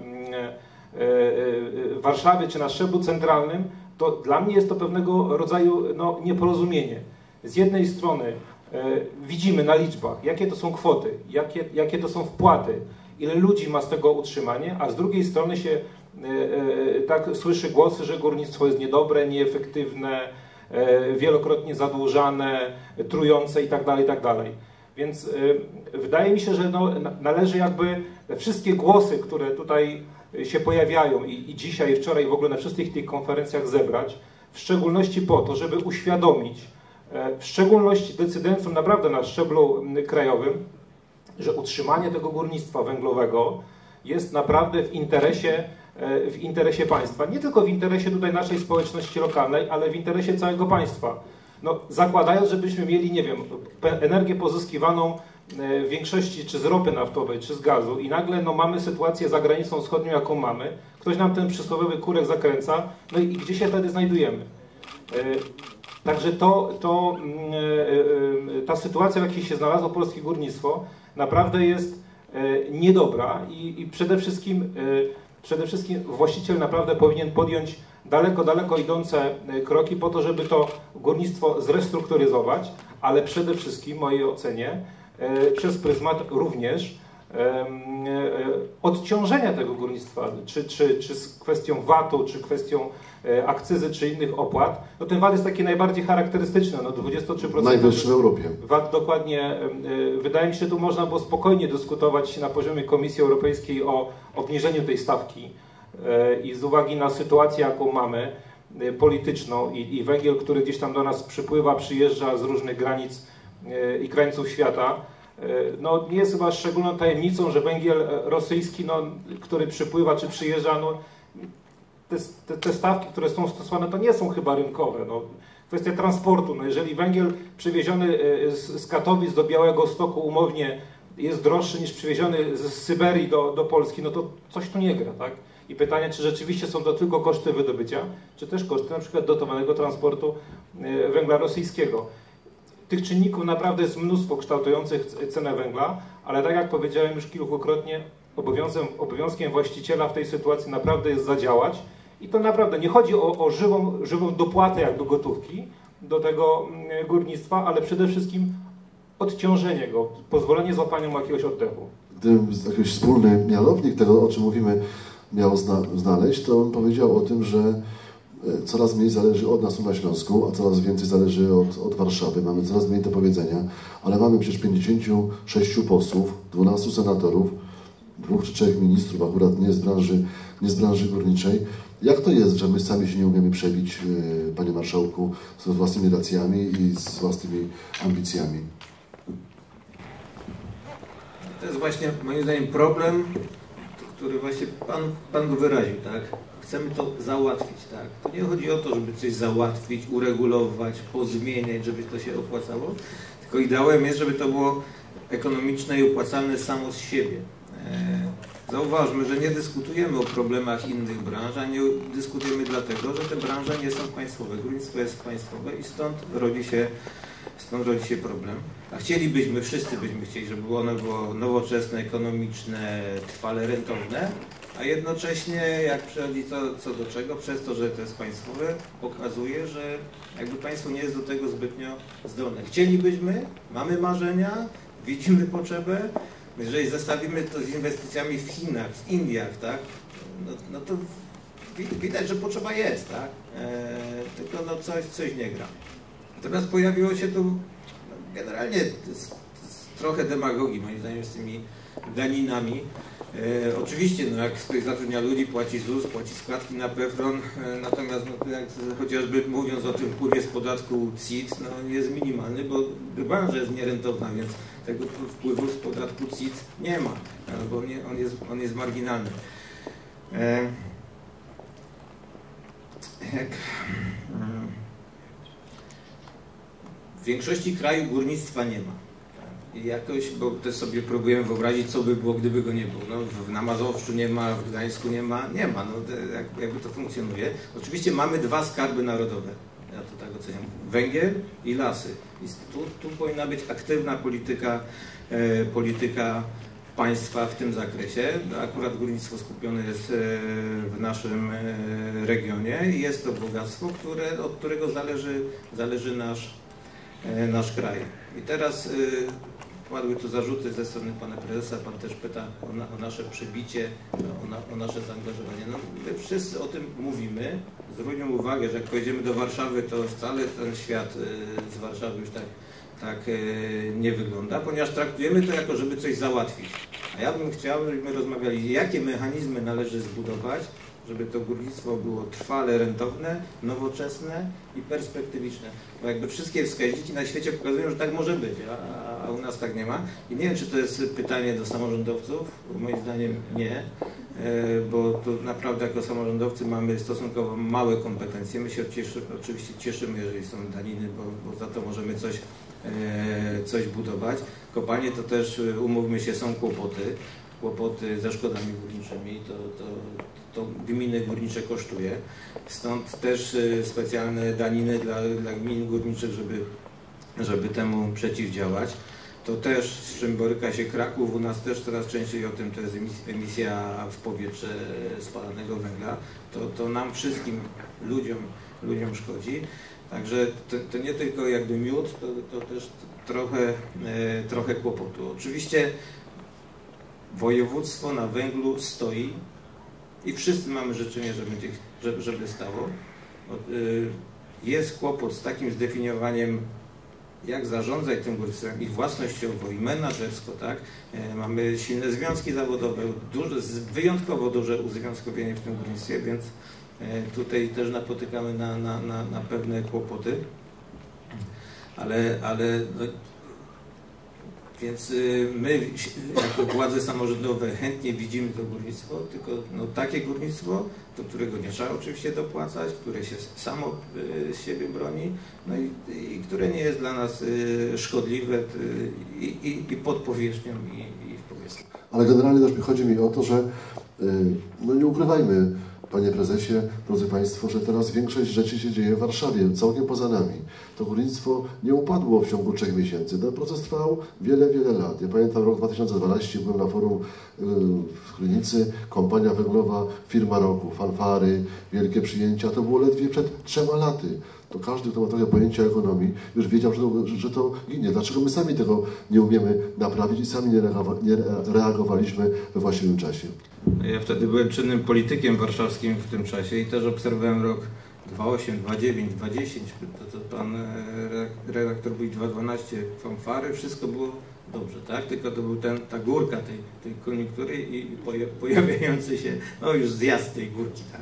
w Warszawie czy na szczeblu centralnym, to dla mnie jest to pewnego rodzaju no, nieporozumienie. Z jednej strony widzimy na liczbach, jakie to są kwoty, jakie, jakie to są wpłaty, ile ludzi ma z tego utrzymanie, a z drugiej strony się tak słyszy głosy, że górnictwo jest niedobre, nieefektywne, wielokrotnie zadłużane, trujące itd., itd. Więc wydaje mi się, że no, należy jakby wszystkie głosy, które tutaj się pojawiają i, i dzisiaj, i wczoraj w ogóle na wszystkich tych konferencjach zebrać, w szczególności po to, żeby uświadomić, w szczególności decydentom naprawdę na szczeblu krajowym, że utrzymanie tego górnictwa węglowego jest naprawdę w interesie, w interesie państwa. Nie tylko w interesie tutaj naszej społeczności lokalnej, ale w interesie całego państwa. No, zakładając, żebyśmy mieli, nie wiem, energię pozyskiwaną w większości czy z ropy naftowej, czy z gazu i nagle no, mamy sytuację za granicą wschodnią, jaką mamy, ktoś nam ten przysłowiowy kurek zakręca, no i gdzie się wtedy znajdujemy? Także to, to, ta sytuacja, w jakiej się znalazło polskie górnictwo, naprawdę jest niedobra i, i przede wszystkim, przede wszystkim właściciel naprawdę powinien podjąć daleko, daleko idące kroki po to, żeby to górnictwo zrestrukturyzować, ale przede wszystkim, w mojej ocenie, przez pryzmat również odciążenia tego górnictwa, czy, czy, czy z kwestią vatu, czy kwestią akcyzy, czy innych opłat. No ten vat jest taki najbardziej charakterystyczny, no dwadzieścia trzy procent. Najwyższy w Europie. vat dokładnie, wydaje mi się, że tu można było spokojnie dyskutować na poziomie Komisji Europejskiej o obniżeniu tej stawki i z uwagi na sytuację, jaką mamy, polityczną i, i węgiel, który gdzieś tam do nas przypływa, przyjeżdża z różnych granic i krańców świata, no nie jest chyba szczególną tajemnicą, że węgiel rosyjski, no, który przypływa czy przyjeżdża, no, te, te, te stawki, które są stosowane, to nie są chyba rynkowe. No. Kwestia transportu, no, jeżeli węgiel przywieziony z, z Katowic do Białegostoku umownie jest droższy niż przywieziony z Syberii do, do Polski, no to coś tu nie gra, tak? I pytanie, czy rzeczywiście są to tylko koszty wydobycia, czy też koszty na przykład dotowanego transportu węgla rosyjskiego. Tych czynników naprawdę jest mnóstwo kształtujących cenę węgla, ale tak jak powiedziałem już kilkukrotnie, obowiązkiem, obowiązkiem właściciela w tej sytuacji naprawdę jest zadziałać i to naprawdę nie chodzi o, o żywą, żywą dopłatę jak do gotówki do tego górnictwa, ale przede wszystkim odciążenie go, pozwolenie złapania mu jakiegoś oddechu. Gdybym jakiś wspólny mianownik tego, o czym mówimy, miał zna znaleźć, to bym powiedział o tym, że coraz mniej zależy od nas tu na Śląsku, a coraz więcej zależy od, od Warszawy. Mamy coraz mniej do powiedzenia, ale mamy przecież pięćdziesięciu sześciu posłów, dwunastu senatorów, dwóch czy trzech ministrów, akurat nie z branży, nie z branży górniczej. Jak to jest, że my sami się nie umiemy przebić, panie marszałku, z własnymi racjami i z własnymi ambicjami? To jest właśnie moim zdaniem problem, który właśnie Pan, Pan go wyraził, tak? Chcemy to załatwić, tak? To nie chodzi o to, żeby coś załatwić, uregulować, pozmieniać, żeby to się opłacało, tylko ideałem jest, żeby to było ekonomiczne i opłacalne samo z siebie. Zauważmy, że nie dyskutujemy o problemach innych branż, a nie dyskutujemy dlatego, że te branże nie są państwowe. Górnictwo jest państwowe i stąd rodzi się, stąd rodzi się problem. A chcielibyśmy, wszyscy byśmy chcieli, żeby ono było nowoczesne, ekonomiczne, trwale rentowne, a jednocześnie jak przychodzi co, co do czego, przez to, że to jest państwowe, pokazuje, że jakby państwo nie jest do tego zbytnio zdolne. Chcielibyśmy, mamy marzenia, widzimy potrzebę. Jeżeli zestawimy to z inwestycjami w Chinach, w Indiach, tak, no, no to widać, że potrzeba jest, tak, e, tylko no coś, coś nie gra. Natomiast pojawiło się tu no, generalnie z, z trochę demagogii, moim zdaniem, z tymi daninami. E, oczywiście, no, jak ktoś zatrudnia ludzi, płaci Z U S, płaci składki na PFRON, e, natomiast no, jak, chociażby mówiąc o tym wpływie z podatku C I T, no, jest minimalny, bo branża jest nierentowna, więc tego wpływu z podatku C I T nie ma, bo on, on, jest, on jest marginalny. E, jak, w większości krajów górnictwa nie ma. I jakoś, bo też sobie próbujemy wyobrazić, co by było, gdyby go nie było. No, w, na Mazowszu nie ma, w Gdańsku nie ma, nie ma. No, jak, jakby to funkcjonuje. Oczywiście mamy dwa skarby narodowe. Ja to tak oceniam. Węgiel i lasy. I tu, tu powinna być aktywna polityka, e, polityka państwa w tym zakresie. Akurat górnictwo skupione jest e, w naszym e, regionie i jest to bogactwo, które, od którego zależy, zależy nasz, e, nasz kraj. I teraz e, padły tu zarzuty ze strony pana prezesa, pan też pyta o, na, o nasze przybicie, o, na, o nasze zaangażowanie. No, my wszyscy o tym mówimy. Zwróćmy uwagę, że jak pojedziemy do Warszawy, to wcale ten świat z Warszawy już tak, tak nie wygląda, ponieważ traktujemy to jako, żeby coś załatwić. A ja bym chciał, żebyśmy rozmawiali, jakie mechanizmy należy zbudować, żeby to górnictwo było trwale rentowne, nowoczesne i perspektywiczne. Bo jakby wszystkie wskaźniki na świecie pokazują, że tak może być, a, a u nas tak nie ma. I nie wiem, czy to jest pytanie do samorządowców, bo moim zdaniem nie, bo tu naprawdę jako samorządowcy mamy stosunkowo małe kompetencje. My się cieszy, oczywiście cieszymy, jeżeli są daniny, bo, bo za to możemy coś, coś budować. Kopalnie to też, umówmy się, są kłopoty. Kłopoty ze szkodami górniczymi, to, to, to gminy górnicze kosztuje. Stąd też specjalne daniny dla, dla gmin górniczych, żeby, żeby temu przeciwdziałać. To też, z czym boryka się Kraków, u nas też coraz częściej o tym, to jest emisja w powietrze spalanego węgla. To, to nam wszystkim ludziom, ludziom szkodzi. Także to, to nie tylko jakby miód, to, to też trochę, e, trochę kłopotu. Oczywiście województwo na węglu stoi i wszyscy mamy życzenie, żeby, żeby stało. Jest kłopot z takim zdefiniowaniem, jak zarządzać tym górnictwem i własnościowo, i menadżersko, tak? Mamy silne związki zawodowe, duże, wyjątkowo duże uzwiązkowienie w tym górnictwie, więc tutaj też napotykamy na, na, na, na pewne kłopoty. Ale, ale no, więc my jako władze samorządowe chętnie widzimy to górnictwo, tylko no, takie górnictwo, do którego nie trzeba oczywiście dopłacać, które się samo z siebie broni, no i, i które nie jest dla nas szkodliwe i, i, i pod powierzchnią i, i w powietrzu. Ale generalnie też chodzi mi o to, że no nie ukrywajmy, panie prezesie, drodzy państwo, że teraz większość rzeczy się dzieje w Warszawie, całkiem poza nami. To górnictwo nie upadło w ciągu trzech miesięcy. Ten proces trwał wiele, wiele lat. Ja pamiętam rok dwa tysiące dwunasty, byłem na forum w Krynicy, kompania węglowa, firma roku, fanfary, wielkie przyjęcia. To było ledwie przed trzema laty. To każdy, kto ma trochę pojęcia o ekonomii, już wiedział, że to, że to ginie. Dlaczego my sami tego nie umiemy naprawić i sami nie, reagowa nie reagowaliśmy we właściwym czasie? Ja wtedy byłem czynnym politykiem warszawskim w tym czasie i też obserwowałem rok dwa tysiące ósmy, dwa tysiące dziewiąty, dwa tysiące dziesięć, to, to pan redaktor był dwa tysiące dwunasty, fanfary, wszystko było dobrze, tak? Tylko to był ten, ta górka tej, tej koniunktury i pojawiający się, no już zjazd tej górki, tak?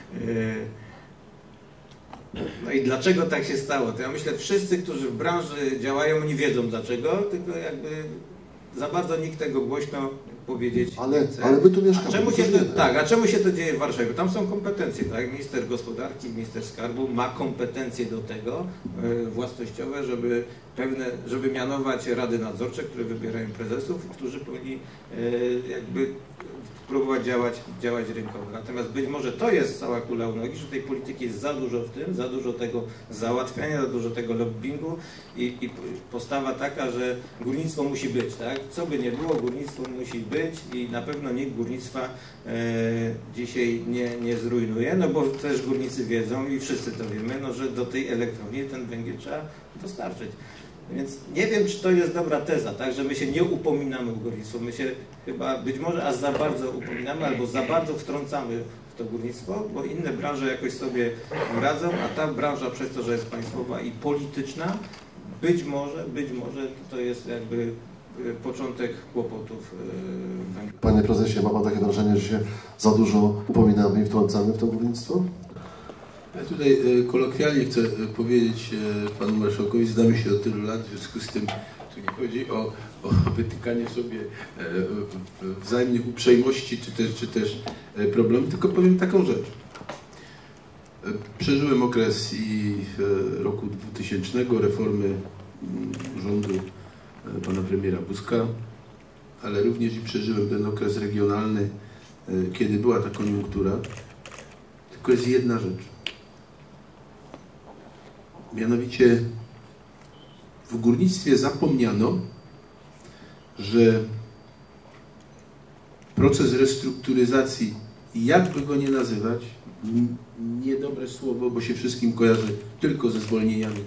No i dlaczego tak się stało? To ja myślę, wszyscy, którzy w branży działają, nie wiedzą dlaczego, tylko jakby za bardzo nikt tego głośno powiedzieć Ale, nie chcę. ale my tu mieszkamy. A czemu się to, wiemy. tak, a czemu się to dzieje w Warszawie? Tam są kompetencje, tak? Minister gospodarki, minister skarbu ma kompetencje do tego e, własnościowe, żeby pewne, żeby mianować rady nadzorcze, które wybierają prezesów, którzy powinni e, jakby próbować działać, działać rynkowo. Natomiast być może to jest cała kula u nogi, że tej polityki jest za dużo w tym, za dużo tego załatwiania, za dużo tego lobbingu i, i postawa taka, że górnictwo musi być, tak? Co by nie było, górnictwo musi być i na pewno nikt górnictwa e, dzisiaj nie, nie zrujnuje, no bo też górnicy wiedzą i wszyscy to wiemy, no, że do tej elektrowni ten węgiel trzeba dostarczyć. Więc nie wiem, czy to jest dobra teza, tak, że my się nie upominamy o górnictwo, my się chyba być może aż za bardzo upominamy albo za bardzo wtrącamy w to górnictwo, bo inne branże jakoś sobie radzą, a ta branża przez to, że jest państwowa i polityczna, być może, być może to jest jakby początek kłopotów węgla. Panie prezesie, ma pan takie wrażenie, że się za dużo upominamy i wtrącamy w to górnictwo? Ja tutaj kolokwialnie chcę powiedzieć panu marszałkowi, znamy się od tylu lat, w związku z tym tu nie chodzi o, o wytykanie sobie wzajemnych uprzejmości czy też, czy też problemów, tylko powiem taką rzecz. Przeżyłem okres i roku dwutysięcznego, reformy rządu pana premiera Buzka, ale również i przeżyłem ten okres regionalny, kiedy była ta koniunktura. Tylko jest jedna rzecz. Mianowicie w górnictwie zapomniano, że proces restrukturyzacji, jakby go nie nazywać, niedobre słowo, bo się wszystkim kojarzy tylko ze zwolnieniami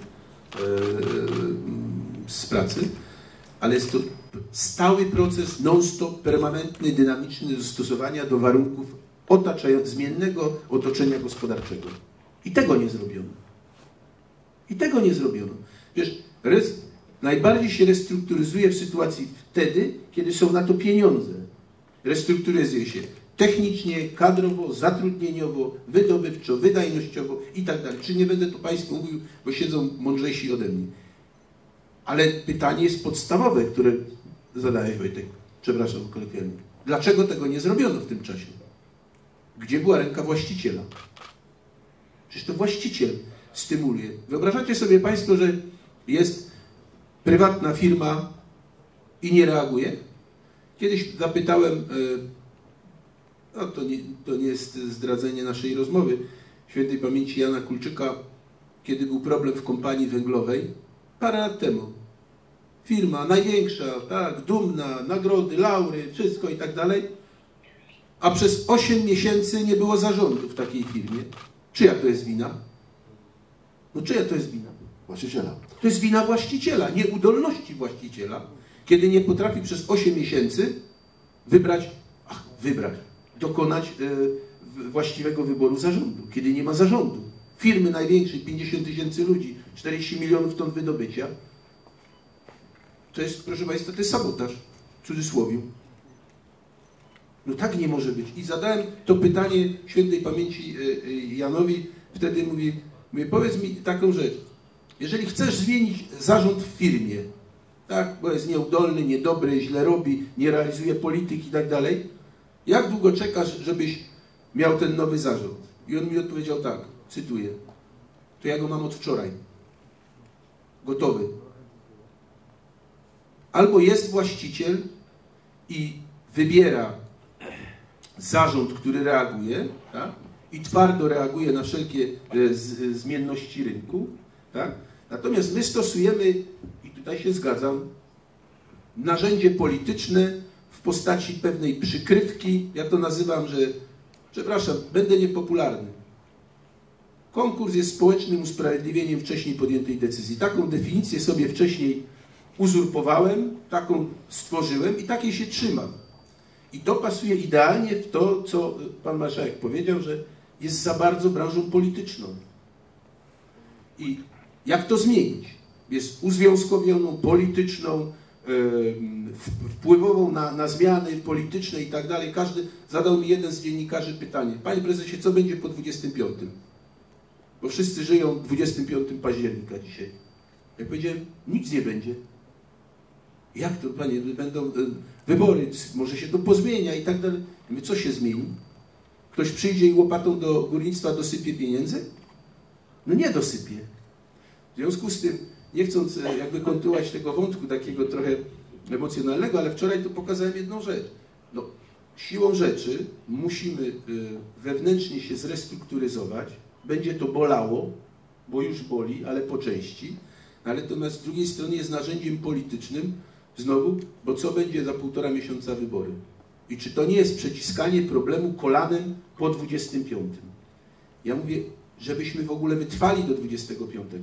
z pracy, ale jest to stały proces, non-stop, permanentny, dynamiczny dostosowania do warunków otaczającego, zmiennego otoczenia gospodarczego. I tego nie zrobiono. I tego nie zrobiono. Wiesz, res, najbardziej się restrukturyzuje w sytuacji wtedy, kiedy są na to pieniądze. Restrukturyzuje się technicznie, kadrowo, zatrudnieniowo, wydobywczo, wydajnościowo i tak dalej. Czy nie będę tu Państwu mówił, bo siedzą mądrzejsi ode mnie. Ale pytanie jest podstawowe, które zadałeś, Wojtek. Przepraszam kolokwialnie. Dlaczego tego nie zrobiono w tym czasie? Gdzie była ręka właściciela? Przecież to właściciel stymuluje. Wyobrażacie sobie Państwo, że jest prywatna firma i nie reaguje? Kiedyś zapytałem, no to nie, to nie jest zdradzenie naszej rozmowy, świętej pamięci Jana Kulczyka, kiedy był problem w kompanii węglowej, parę lat temu. Firma największa, tak, dumna, nagrody, laury, wszystko i tak dalej, a przez osiem miesięcy nie było zarządu w takiej firmie. Czyja to jest wina? No czyja to jest wina? Właściciela. To jest wina właściciela, nieudolności właściciela, kiedy nie potrafi przez osiem miesięcy wybrać, ach, wybrać, dokonać y, właściwego wyboru zarządu, kiedy nie ma zarządu. Firmy największej, pięćdziesiąt tysięcy ludzi, czterdzieści milionów ton wydobycia, to jest, proszę Państwa, to jest sabotaż, w cudzysłowie. No tak nie może być. I zadałem to pytanie świętej pamięci Janowi, wtedy mówi, mówi, powiedz mi taką rzecz, jeżeli chcesz zmienić zarząd w firmie, tak, bo jest nieudolny, niedobry, źle robi, nie realizuje polityki i tak dalej, jak długo czekasz, żebyś miał ten nowy zarząd? I on mi odpowiedział tak, cytuję, to ja go mam od wczoraj. Gotowy. Albo jest właściciel i wybiera zarząd, który reaguje, tak? I twardo reaguje na wszelkie e, z, zmienności rynku, tak? Natomiast my stosujemy, i tutaj się zgadzam, narzędzie polityczne w postaci pewnej przykrywki, ja to nazywam, że, przepraszam, będę niepopularny. Konkurs jest społecznym usprawiedliwieniem wcześniej podjętej decyzji. Taką definicję sobie wcześniej uzurpowałem, taką stworzyłem i takiej się trzymam. I to pasuje idealnie w to, co pan marszałek powiedział, że jest za bardzo branżą polityczną. I jak to zmienić? Jest uzwiązkowioną, polityczną, yy, wpływową na, na zmiany polityczne i tak dalej. Każdy zadał mi jeden z dziennikarzy pytanie. Panie prezesie, co będzie po dwudziestym piątym? Bo wszyscy żyją dwudziestego piątego października dzisiaj. Ja powiedziałem, nic nie będzie. Jak to, panie, będą wybory, może się to pozmienia i tak dalej. My co się zmieni? Ktoś przyjdzie i łopatą do górnictwa dosypie pieniędzy? No nie dosypie. W związku z tym, nie chcąc jakby kontynuować tego wątku takiego trochę emocjonalnego, ale wczoraj to pokazałem jedną rzecz. No, siłą rzeczy musimy wewnętrznie się zrestrukturyzować. Będzie to bolało, bo już boli, ale po części. Natomiast z drugiej strony jest narzędziem politycznym, znowu, bo co będzie za półtora miesiąca wybory? I czy to nie jest przeciskanie problemu kolanem po dwudziestym piątym? Ja mówię, żebyśmy w ogóle wytrwali do dwudziestego piątego.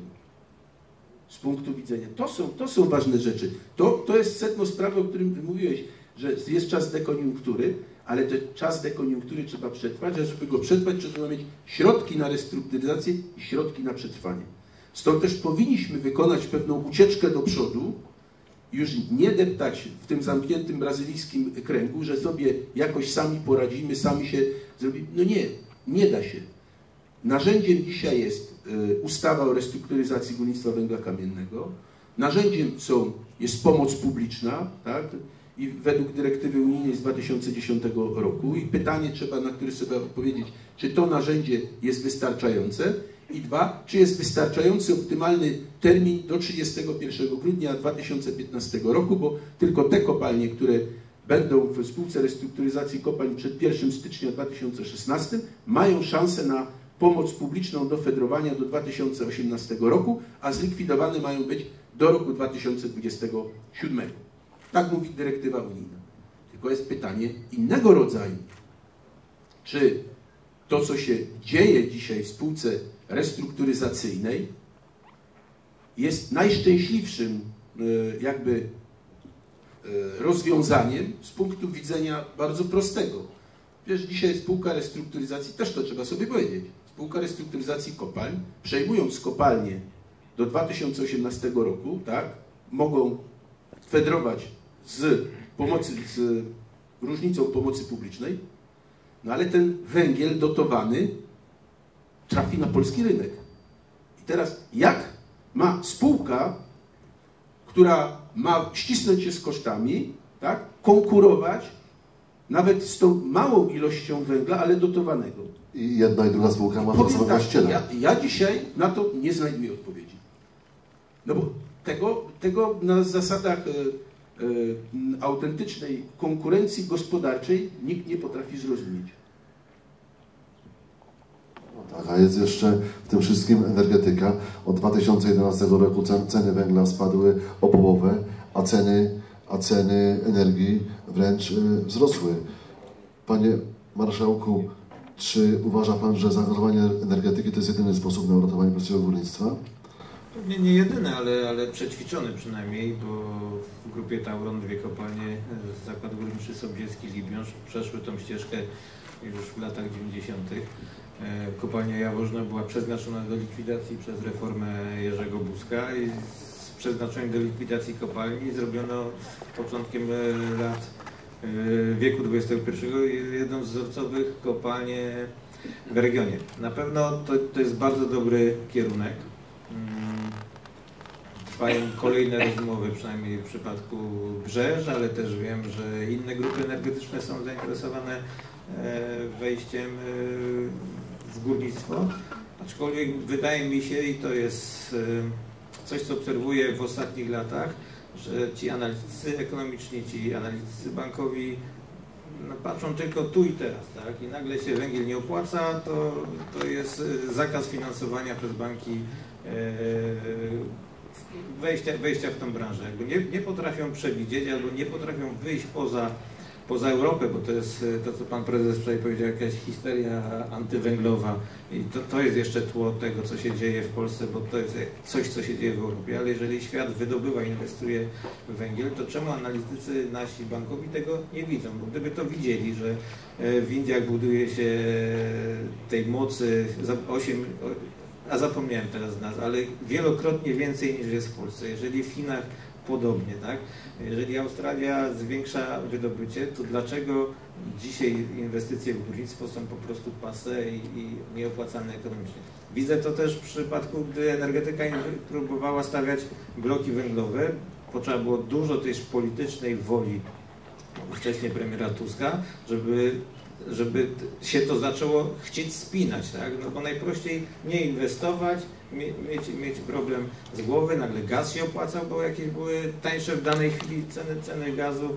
Z punktu widzenia. To są, to są ważne rzeczy. To, to jest sedno sprawy, o którym mówiłeś, że jest czas dekoniunktury, ale ten czas dekoniunktury trzeba przetrwać, a żeby go przetrwać, trzeba mieć środki na restrukturyzację i środki na przetrwanie. Stąd też powinniśmy wykonać pewną ucieczkę do przodu, już nie deptać w tym zamkniętym brazylijskim kręgu, że sobie jakoś sami poradzimy, sami się zrobimy. No nie, nie da się. Narzędziem dzisiaj jest ustawa o restrukturyzacji górnictwa węgla kamiennego. Narzędziem są, jest pomoc publiczna, tak? I według dyrektywy unijnej z dwa tysiące dziesiątego roku. I pytanie trzeba, na które trzeba odpowiedzieć, czy to narzędzie jest wystarczające? I dwa, czy jest wystarczający optymalny termin do trzydziestego pierwszego grudnia dwa tysiące piętnastego roku, bo tylko te kopalnie, które będą w spółce restrukturyzacji kopalń przed pierwszego stycznia dwa tysiące szesnastego mają szansę na pomoc publiczną do fedrowania do dwa tysiące osiemnastego roku, a zlikwidowane mają być do roku dwa tysiące dwudziestego siódmego. Tak mówi dyrektywa unijna. Tylko jest pytanie innego rodzaju. Czy to, co się dzieje dzisiaj w spółce restrukturyzacyjnej, jest najszczęśliwszym jakby rozwiązaniem z punktu widzenia bardzo prostego. Wiesz, dzisiaj spółka restrukturyzacji, też to trzeba sobie powiedzieć, spółka restrukturyzacji kopalń, przejmując kopalnie do dwa tysiące osiemnastego roku, tak, mogą fedrować z pomocy, z różnicą pomocy publicznej, no ale ten węgiel dotowany trafi na polski rynek. I teraz jak ma spółka, która ma ścisnąć się z kosztami, tak, konkurować nawet z tą małą ilością węgla, ale dotowanego? I jedna i druga spółka ma to samo właściciela. Ja, ja dzisiaj na to nie znajduję odpowiedzi. No bo tego, tego na zasadach e, e, autentycznej konkurencji gospodarczej nikt nie potrafi zrozumieć. No tak, a jest jeszcze w tym wszystkim energetyka. Od dwa tysiące jedenastego roku ceny węgla spadły o połowę, a ceny, a ceny energii wręcz wzrosły. Panie Marszałku, czy uważa Pan, że zaangażowanie energetyki to jest jedyny sposób na uratowanie polskiego górnictwa? Pewnie nie jedyny, ale, ale przećwiczony przynajmniej, bo w grupie Tauron dwie kopalnie, Zakład Górniczy Sobieski, Libiąż, przeszły tą ścieżkę już w latach dziewięćdziesiątych. Kopalnia Jaworzno była przeznaczona do likwidacji przez reformę Jerzego Buzka i z przeznaczeniem do likwidacji kopalni zrobiono początkiem lat wieku dwudziestego pierwszego jedną z wzorcowych kopalni w regionie. Na pewno to, to jest bardzo dobry kierunek. Trwają kolejne rozmowy, przynajmniej w przypadku Brzeż, ale też wiem, że inne grupy energetyczne są zainteresowane wejściem w górnictwo. Aczkolwiek wydaje mi się, i to jest coś, co obserwuję w ostatnich latach, że ci analitycy ekonomiczni, ci analitycy bankowi no, patrzą tylko tu i teraz, tak? I nagle się węgiel nie opłaca, to, to jest zakaz finansowania przez banki wejścia, wejścia w tą branżę. Jakby nie, nie potrafią przewidzieć albo nie potrafią wyjść poza, poza Europę, bo to jest to, co Pan Prezes wczoraj powiedział, jakaś histeria antywęglowa i to, to jest jeszcze tło tego, co się dzieje w Polsce, bo to jest coś, co się dzieje w Europie, ale jeżeli świat wydobywa, inwestuje w węgiel, to czemu analitycy nasi bankowi tego nie widzą? Bo gdyby to widzieli, że w Indiach buduje się tej mocy osiem, a zapomniałem teraz nas, ale wielokrotnie więcej niż jest w Polsce. Jeżeli w Chinach podobnie, tak? Jeżeli Australia zwiększa wydobycie, to dlaczego dzisiaj inwestycje w górnictwo są po prostu passé i, i nieopłacalne ekonomicznie? Widzę to też w przypadku, gdy energetyka próbowała stawiać bloki węglowe. potrzeba było dużo też politycznej woli wcześniej premiera Tuska, żeby, żeby się to zaczęło chcieć spinać, tak? No bo najprościej nie inwestować, mieć, mieć problem z głowy, nagle gaz się opłacał, bo jakieś były tańsze w danej chwili ceny, ceny gazu,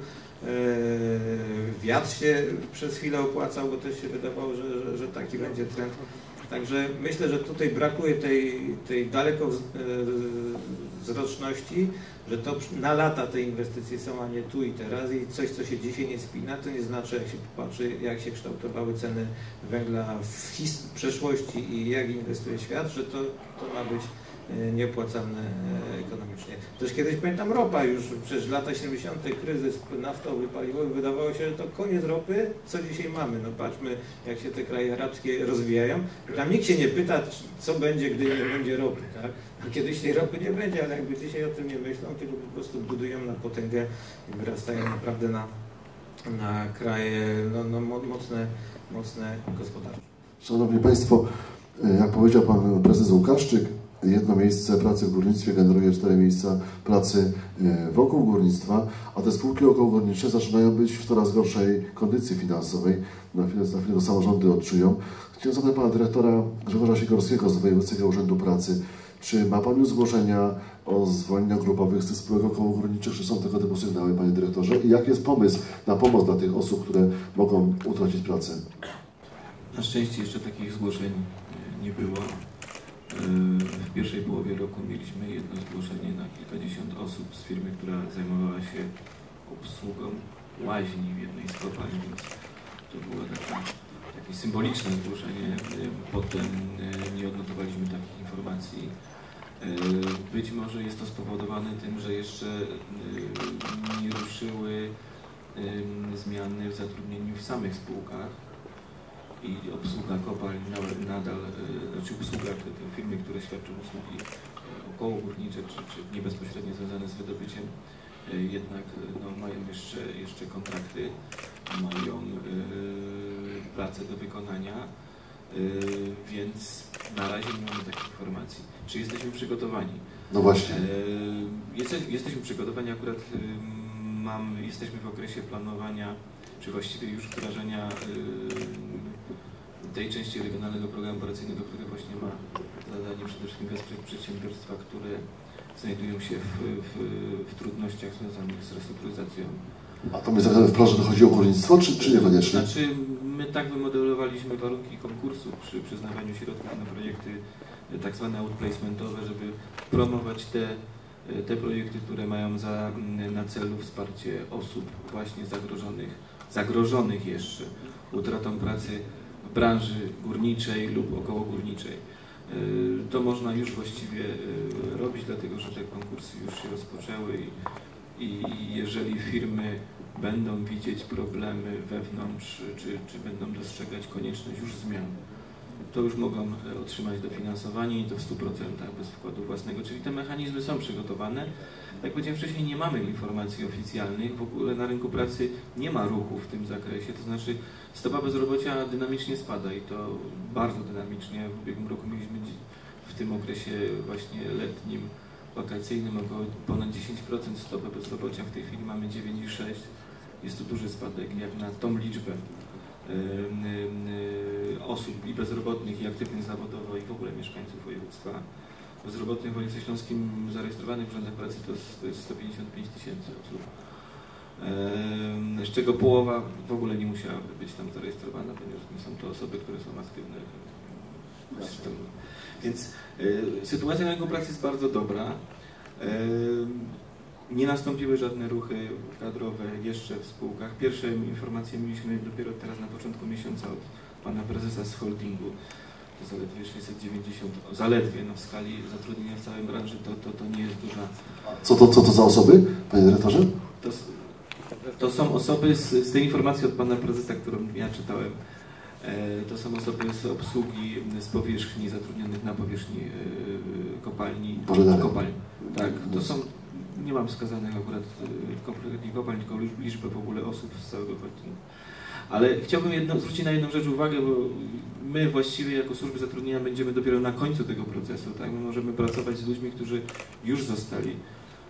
wiatr się przez chwilę opłacał, bo też się wydawało, że, że, że taki będzie trend. Także myślę, że tutaj brakuje tej, tej dalekowzroczności, że to na lata te inwestycje są, a nie tu i teraz i coś, co się dzisiaj nie spina, to nie znaczy, jak się popatrzy, jak się kształtowały ceny węgla w, his- w przeszłości i jak inwestuje świat, że to, to ma być nieopłacalne ekonomicznie. Też kiedyś pamiętam ropa już, przecież lata siedemdziesiąte kryzys naftowy, paliwowy, wydawało się, że to koniec ropy, co dzisiaj mamy. No patrzmy, jak się te kraje arabskie rozwijają. I tam nikt się nie pyta, co będzie, gdy nie będzie ropy, tak? Kiedyś tej ropy nie będzie, ale jakby dzisiaj o tym nie myślą, tylko po prostu budują na potęgę i wyrastają naprawdę na, na kraje no, no, mocne, mocne gospodarcze. Szanowni Państwo, jak powiedział Pan Prezes Łukaszczyk, jedno miejsce pracy w górnictwie generuje cztery miejsca pracy wokół górnictwa, a te spółki okołogórnicze zaczynają być w coraz gorszej kondycji finansowej. Na chwilę, za chwilę to samorządy odczują. Chciałem zapytać Pana Dyrektora Grzegorza Sikorskiego z Wojewódzkiego Urzędu Pracy. Czy ma Pan już zgłoszenia o zwolnieniach grupowych z tych spółek okołogórniczych, czy są tego typu sygnały, Panie Dyrektorze? I jaki jest pomysł na pomoc dla tych osób, które mogą utracić pracę? Na szczęście jeszcze takich zgłoszeń nie było. W pierwszej połowie roku mieliśmy jedno zgłoszenie na kilkadziesiąt osób z firmy, która zajmowała się obsługą łaźni w jednej z kopalń, więc to było takie, takie symboliczne zgłoszenie. Potem nie odnotowaliśmy takich informacji. Być może jest to spowodowane tym, że jeszcze nie ruszyły zmiany w zatrudnieniu w samych spółkach. I obsługa kopalń nadal, znaczy obsługa te, te firmy, które świadczą usługi okołogórnicze czy, czy nie bezpośrednio związane z wydobyciem, jednak no, mają jeszcze, jeszcze kontrakty, mają yy, pracę do wykonania, yy, więc na razie nie mamy takich informacji. Czy jesteśmy przygotowani? No właśnie. Yy, jeste, jesteśmy przygotowani, akurat yy, mam, jesteśmy w okresie planowania, czy właściwie już wdrażania yy, tej części regionalnego programu operacyjnego, który właśnie ma zadanie przede wszystkim wesprzeć przedsiębiorstwa, które znajdują się w, w, w trudnościach związanych z restrukturyzacją. A to my zagadamy wprost, że to chodzi o górnictwo, czy, czy niekoniecznie? Znaczy, my tak wymodelowaliśmy warunki konkursu przy przyznawaniu środków na projekty tak zwane outplacementowe, żeby promować te, te projekty, które mają za, na celu wsparcie osób właśnie zagrożonych, zagrożonych jeszcze utratą pracy w branży górniczej lub okołogórniczej. To można już właściwie robić, dlatego że te konkursy już się rozpoczęły i, i jeżeli firmy będą widzieć problemy wewnątrz, czy, czy będą dostrzegać konieczność już zmian, to już mogą otrzymać dofinansowanie i to w stu procentach bez wkładu własnego, czyli te mechanizmy są przygotowane. Jak powiedziałem wcześniej, nie mamy informacji oficjalnych, w ogóle na rynku pracy nie ma ruchu w tym zakresie, to znaczy stopa bezrobocia dynamicznie spada i to bardzo dynamicznie. W ubiegłym roku mieliśmy w tym okresie właśnie letnim, wakacyjnym około ponad dziesięć procent stopę bezrobocia, w tej chwili mamy dziewięć przecinek sześć procent. Jest to duży spadek jak na tą liczbę osób i bezrobotnych, i aktywnych zawodowo, i w ogóle mieszkańców województwa. Bezrobotnych w województwie śląskim zarejestrowanych w urzędach pracy to jest, to jest sto pięćdziesiąt pięć tysięcy osób, z czego połowa w ogóle nie musiałaby być tam zarejestrowana, ponieważ nie są to osoby, które są aktywne w systemie. Więc y, sytuacja na rynku pracy jest bardzo dobra. Y, nie nastąpiły żadne ruchy kadrowe jeszcze w spółkach. Pierwsze informacje mieliśmy dopiero teraz na początku miesiąca od pana prezesa z holdingu. To zaledwie sześćset dziewięćdziesiąt, zaledwie no w skali zatrudnienia w całej branży to, to, to nie jest duża. Co to, co to za osoby, panie dyrektorze? To, to są osoby z, z tej informacji od pana prezesa, którą ja czytałem. E, to są osoby z obsługi z powierzchni, zatrudnionych na powierzchni e, kopalni. kopalni. Tak, to są, nie mam wskazanych akurat kompletnie kopalń, tylko liczbę w ogóle osób z całego holdingu. Ale chciałbym jedno, zwrócić na jedną rzecz uwagę, bo my właściwie jako służby zatrudnienia będziemy dopiero na końcu tego procesu. Tak? My możemy pracować z ludźmi, którzy już zostali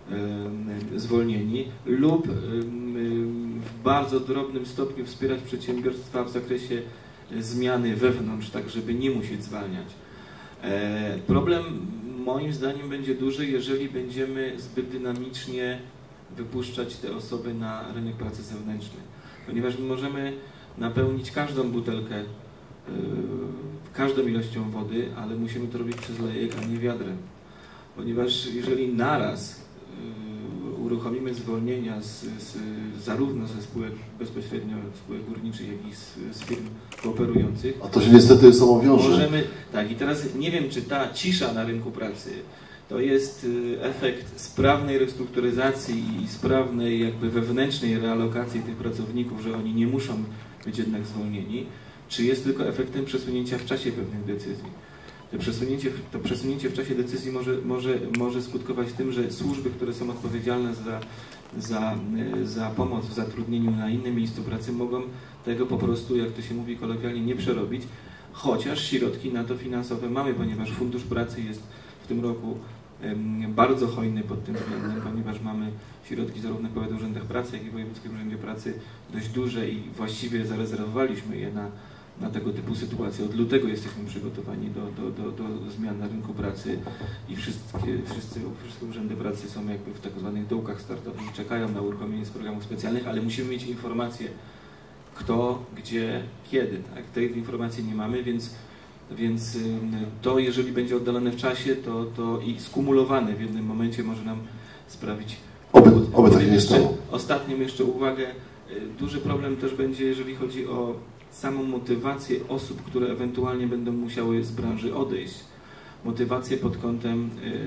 zwolnieni lub w bardzo drobnym stopniu wspierać przedsiębiorstwa w zakresie zmiany wewnątrz, tak żeby nie musieć zwalniać. Problem moim zdaniem będzie duży, jeżeli będziemy zbyt dynamicznie wypuszczać te osoby na rynek pracy zewnętrzny, ponieważ my możemy napełnić każdą butelkę każdą ilością wody, ale musimy to robić przez lejek, a nie wiadrem, ponieważ jeżeli naraz uruchomimy zwolnienia z, z, zarówno ze spółek bezpośrednio spółek górniczych, jak i z, z firm kooperujących. A to się niestety samo wiąże. Możemy, tak, i teraz nie wiem, czy ta cisza na rynku pracy to jest efekt sprawnej restrukturyzacji i sprawnej jakby wewnętrznej realokacji tych pracowników, że oni nie muszą być jednak zwolnieni, czy jest tylko efektem przesunięcia w czasie pewnych decyzji. To przesunięcie, to przesunięcie w czasie decyzji może, może, może skutkować tym, że służby, które są odpowiedzialne za, za, za pomoc w zatrudnieniu na innym miejscu pracy, mogą tego po prostu, jak to się mówi kolokwialnie, nie przerobić, chociaż środki na to finansowe mamy, ponieważ Fundusz Pracy jest w tym roku bardzo hojny pod tym względem, ponieważ mamy środki zarówno w Powiatowym Urzędach Pracy, jak i w Wojewódzkim Urzędzie Pracy dość duże i właściwie zarezerwowaliśmy je na na tego typu sytuacje. Od lutego jesteśmy przygotowani do, do, do, do zmian na rynku pracy i wszystkie, wszyscy, wszystkie urzędy pracy są jakby w tak zwanych dołkach startowych, czekają na uruchomienie z programów specjalnych, ale musimy mieć informacje kto, gdzie, kiedy. Tak? Tej informacji nie mamy, więc, więc to jeżeli będzie oddalone w czasie, to, to i skumulowane w jednym momencie może nam sprawić... Oby, oby tak nie stało. Ostatnią jeszcze uwagę. Duży problem też będzie, jeżeli chodzi o samą motywację osób, które ewentualnie będą musiały z branży odejść. Motywację pod kątem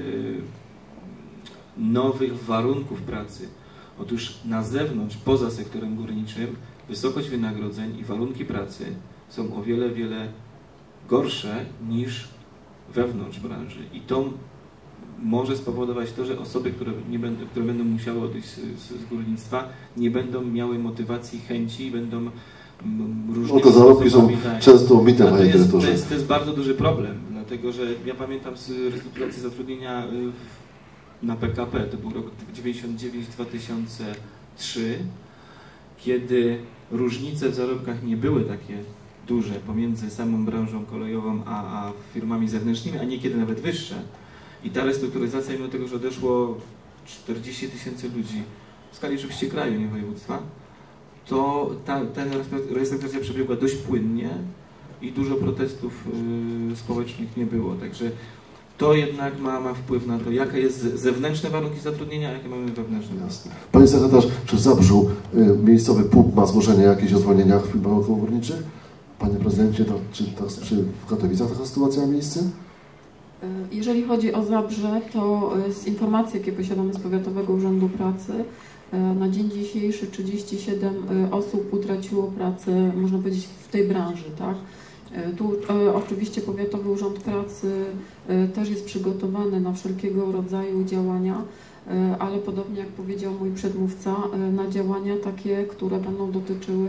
yy, nowych warunków pracy. Otóż na zewnątrz, poza sektorem górniczym, wysokość wynagrodzeń i warunki pracy są o wiele, wiele gorsze niż wewnątrz branży. I to może spowodować to, że osoby, które, nie będą, które będą musiały odejść z, z, z górnictwa, nie będą miały motywacji, chęci i będą różnymi no to zarobki są tak. często umite, panie dyrektorze. To jest, to jest bardzo duży problem, dlatego że ja pamiętam z restrukturyzacji zatrudnienia na P K P, to był rok dziewięćdziesiąty dziewiąty do dwa tysiące trzeciego, kiedy różnice w zarobkach nie były takie duże pomiędzy samą branżą kolejową a, a firmami zewnętrznymi, a niekiedy nawet wyższe. I ta restrukturyzacja, mimo tego, że odeszło czterdzieści tysięcy ludzi w skali oczywiście kraju, nie województwa, to ta, ta restrukturyzacja przebiegła dość płynnie i dużo protestów y, społecznych nie było. Także to jednak ma, ma wpływ na to, jakie jest zewnętrzne warunki zatrudnienia, a jakie mamy wewnętrzne. Jasne. Panie sekretarz, czy w Zabrzu y, miejscowy P U P ma zgłoszenie jakieś o zwolnieniach w firmach górniczych? Panie prezydencie, to, czy, to, czy w Katowicach taka sytuacja ma miejsce? Jeżeli chodzi o Zabrze, to z informacji, jakie posiadamy z Powiatowego Urzędu Pracy, na dzień dzisiejszy trzydzieści siedem osób utraciło pracę, można powiedzieć, w tej branży, tak? Tu oczywiście Powiatowy Urząd Pracy też jest przygotowany na wszelkiego rodzaju działania, ale podobnie jak powiedział mój przedmówca, na działania takie, które będą dotyczyły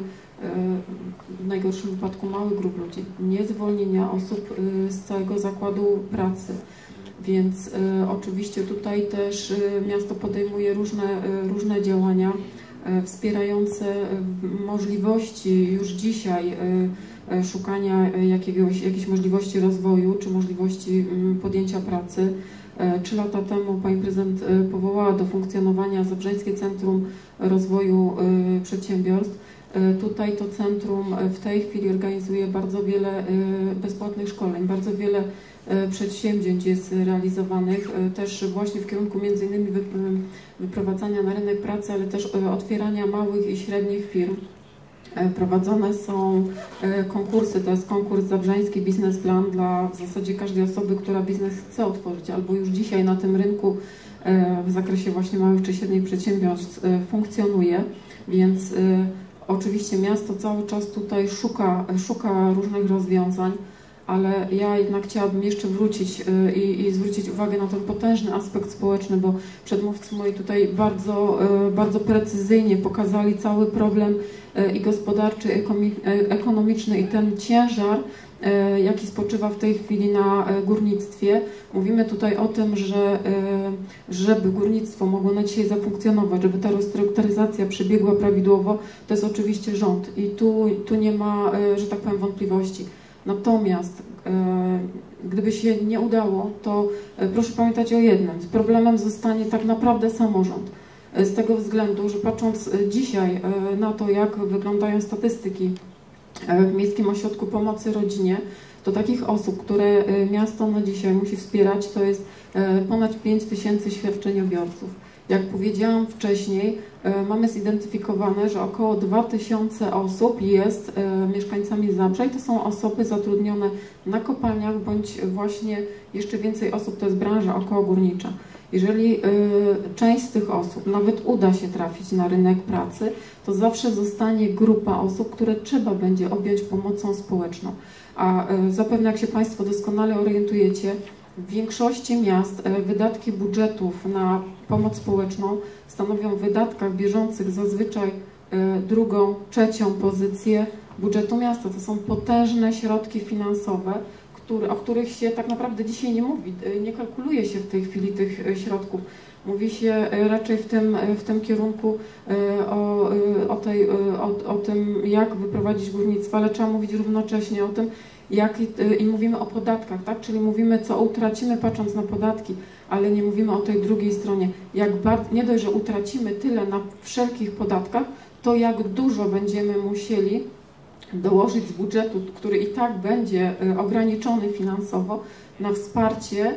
w najgorszym wypadku małych grup ludzi, nie zwolnienia osób z całego zakładu pracy. Więc y, oczywiście tutaj też y, miasto podejmuje różne, y, różne działania y, wspierające y, możliwości już dzisiaj y, y, szukania jakiegoś, jakiejś możliwości rozwoju czy możliwości y, podjęcia pracy. Y, Trzy lata temu pani prezydent y, powołała do funkcjonowania Zabrzeńskie Centrum Rozwoju y, Przedsiębiorstw. Y, tutaj to centrum w tej chwili organizuje bardzo wiele y, bezpłatnych szkoleń, bardzo wiele przedsięwzięć jest realizowanych też właśnie w kierunku między innymi wyprowadzania na rynek pracy, ale też otwierania małych i średnich firm. Prowadzone są konkursy, to jest konkurs Zabrzeński Biznesplan dla w zasadzie każdej osoby, która biznes chce otworzyć albo już dzisiaj na tym rynku w zakresie właśnie małych czy średnich przedsiębiorstw funkcjonuje, więc oczywiście miasto cały czas tutaj szuka, szuka różnych rozwiązań, ale ja jednak chciałabym jeszcze wrócić i, i zwrócić uwagę na ten potężny aspekt społeczny, bo przedmówcy moi tutaj bardzo, bardzo precyzyjnie pokazali cały problem i gospodarczy, i ekonomiczny i ten ciężar jaki spoczywa w tej chwili na górnictwie. Mówimy tutaj o tym, że żeby górnictwo mogło na dzisiaj zafunkcjonować, żeby ta restrukturyzacja przebiegła prawidłowo, to jest oczywiście rząd i tu, tu nie ma, że tak powiem, wątpliwości. Natomiast gdyby się nie udało, to proszę pamiętać o jednym. Z problemem zostanie tak naprawdę samorząd. Z tego względu, że patrząc dzisiaj na to, jak wyglądają statystyki w Miejskim Ośrodku Pomocy Rodzinie, to takich osób, które miasto na dzisiaj musi wspierać, to jest ponad pięć tysięcy świadczeniobiorców. Jak powiedziałam wcześniej, mamy zidentyfikowane, że około dwa tysiące osób jest mieszkańcami Zabrza i to są osoby zatrudnione na kopalniach, bądź właśnie jeszcze więcej osób to jest branża okołogórnicza. Jeżeli część z tych osób nawet uda się trafić na rynek pracy, to zawsze zostanie grupa osób, które trzeba będzie objąć pomocą społeczną. A zapewne, jak się Państwo doskonale orientujecie, w większości miast wydatki budżetów na pomoc społeczną stanowią w wydatkach bieżących zazwyczaj drugą, trzecią pozycję budżetu miasta. To są potężne środki finansowe, który, o których się tak naprawdę dzisiaj nie mówi, nie kalkuluje się w tej chwili tych środków. Mówi się raczej w tym, w tym kierunku o, o, tej, o, o tym, jak wyprowadzić górnictwo, ale trzeba mówić równocześnie o tym, jak, i mówimy o podatkach, tak? Czyli mówimy, co utracimy patrząc na podatki, ale nie mówimy o tej drugiej stronie. Jak bardzo, nie dość, że utracimy tyle na wszelkich podatkach, to jak dużo będziemy musieli dołożyć z budżetu, który i tak będzie ograniczony finansowo, na wsparcie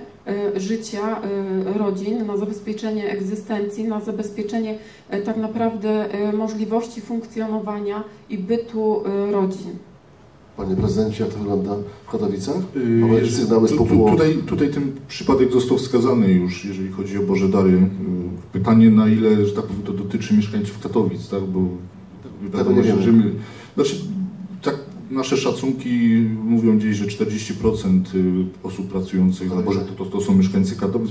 życia rodzin, na zabezpieczenie egzystencji, na zabezpieczenie tak naprawdę możliwości funkcjonowania i bytu rodzin. Panie prezydencie, jak to wygląda w Katowicach? Mamy sygnały z tu, popłochu. Tutaj, tutaj ten przypadek został wskazany już, jeżeli chodzi o Boże Dary. Pytanie, na ile, że tak powiem, to dotyczy mieszkańców Katowic, tak? Bo wiadomo, że, że my, znaczy, tak, nasze szacunki mówią gdzieś, że czterdzieści procent osób pracujących na Boże to, to, to są mieszkańcy Katowic.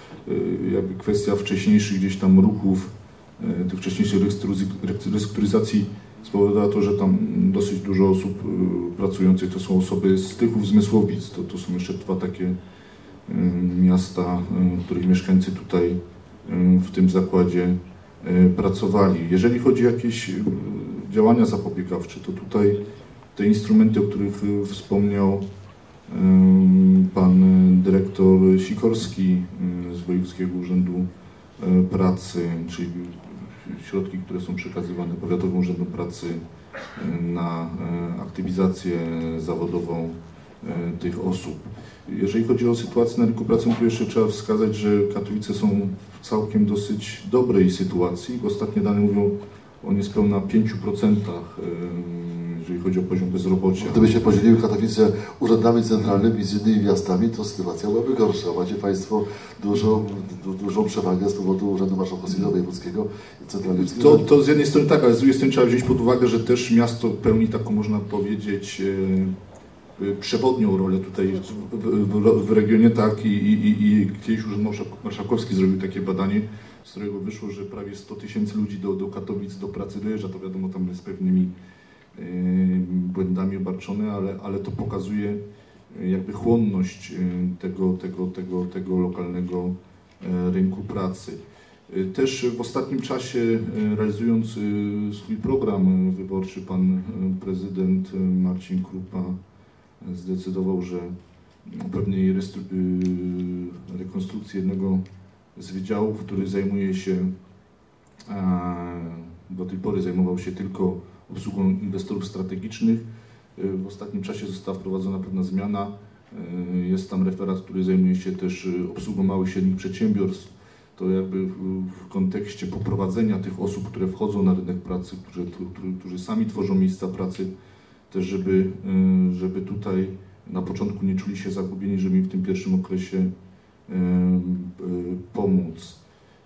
Jakby kwestia wcześniejszych gdzieś tam ruchów, tych wcześniejszych restrukturyzacji spowodowała to, że tam dosyć dużo osób pracujących to są osoby z Tychów, z Mysłowic. To, to są jeszcze dwa takie miasta, których mieszkańcy tutaj w tym zakładzie pracowali. Jeżeli chodzi o jakieś działania zapobiegawcze, to tutaj te instrumenty, o których wspomniał pan dyrektor Sikorski z Wojewódzkiego Urzędu Pracy, czyli środki, które są przekazywane Powiatowym Urzędom Pracy na aktywizację zawodową tych osób. Jeżeli chodzi o sytuację na rynku pracy, to jeszcze trzeba wskazać, że Katowice są w całkiem dosyć dobrej sytuacji. Ostatnie dane mówią o niespełna pięciu procentach, jeżeli chodzi o poziom bezrobocia. Gdyby się podzieliły Katowice urzędami centralnymi z innymi miastami, to sytuacja byłaby gorsza. Macie Państwo dużą, du, dużą przewagę z powodu Urzędu Marszałkowskiego Wojewódzkiego i Centralnego. To, to z jednej strony tak, ale z drugiej strony trzeba wziąć pod uwagę, że też miasto pełni taką, można powiedzieć, przewodnią rolę tutaj w, w, w regionie, tak, i, i, i kiedyś Urząd Marszałkowski zrobił takie badanie, z którego wyszło, że prawie sto tysięcy ludzi do, do Katowic do pracy dojeżdża, to wiadomo, tam jest pewnymi yy, błędami obarczone, ale, ale to pokazuje jakby chłonność tego, tego, tego, tego lokalnego rynku pracy. Też w ostatnim czasie, realizując swój program wyborczy, pan prezydent Marcin Krupa zdecydował, że pewnej rekonstrukcji jednego z wydziałów, który zajmuje się, do tej pory zajmował się tylko obsługą inwestorów strategicznych. W ostatnim czasie została wprowadzona pewna zmiana. Jest tam referat, który zajmuje się też obsługą małych i średnich przedsiębiorstw. To jakby w kontekście poprowadzenia tych osób, które wchodzą na rynek pracy, którzy, którzy sami tworzą miejsca pracy, też żeby, żeby tutaj na początku nie czuli się zagubieni, żeby im w tym pierwszym okresie pomóc.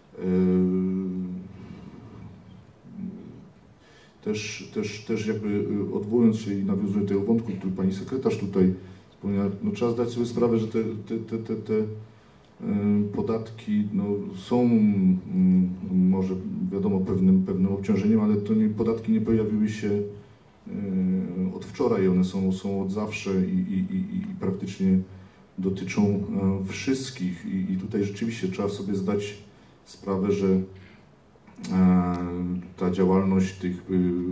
Też, też, też jakby odwołując się i nawiązując do tego wątku, który pani sekretarz tutaj wspomniała, no trzeba zdać sobie sprawę, że te, te, te, te, te podatki no, są może wiadomo pewnym, pewnym obciążeniem, ale to nie, podatki nie pojawiły się od wczoraj, one są, są od zawsze i, i, i, i praktycznie dotyczą wszystkich. I, I tutaj rzeczywiście trzeba sobie zdać sprawę, że ta działalność tych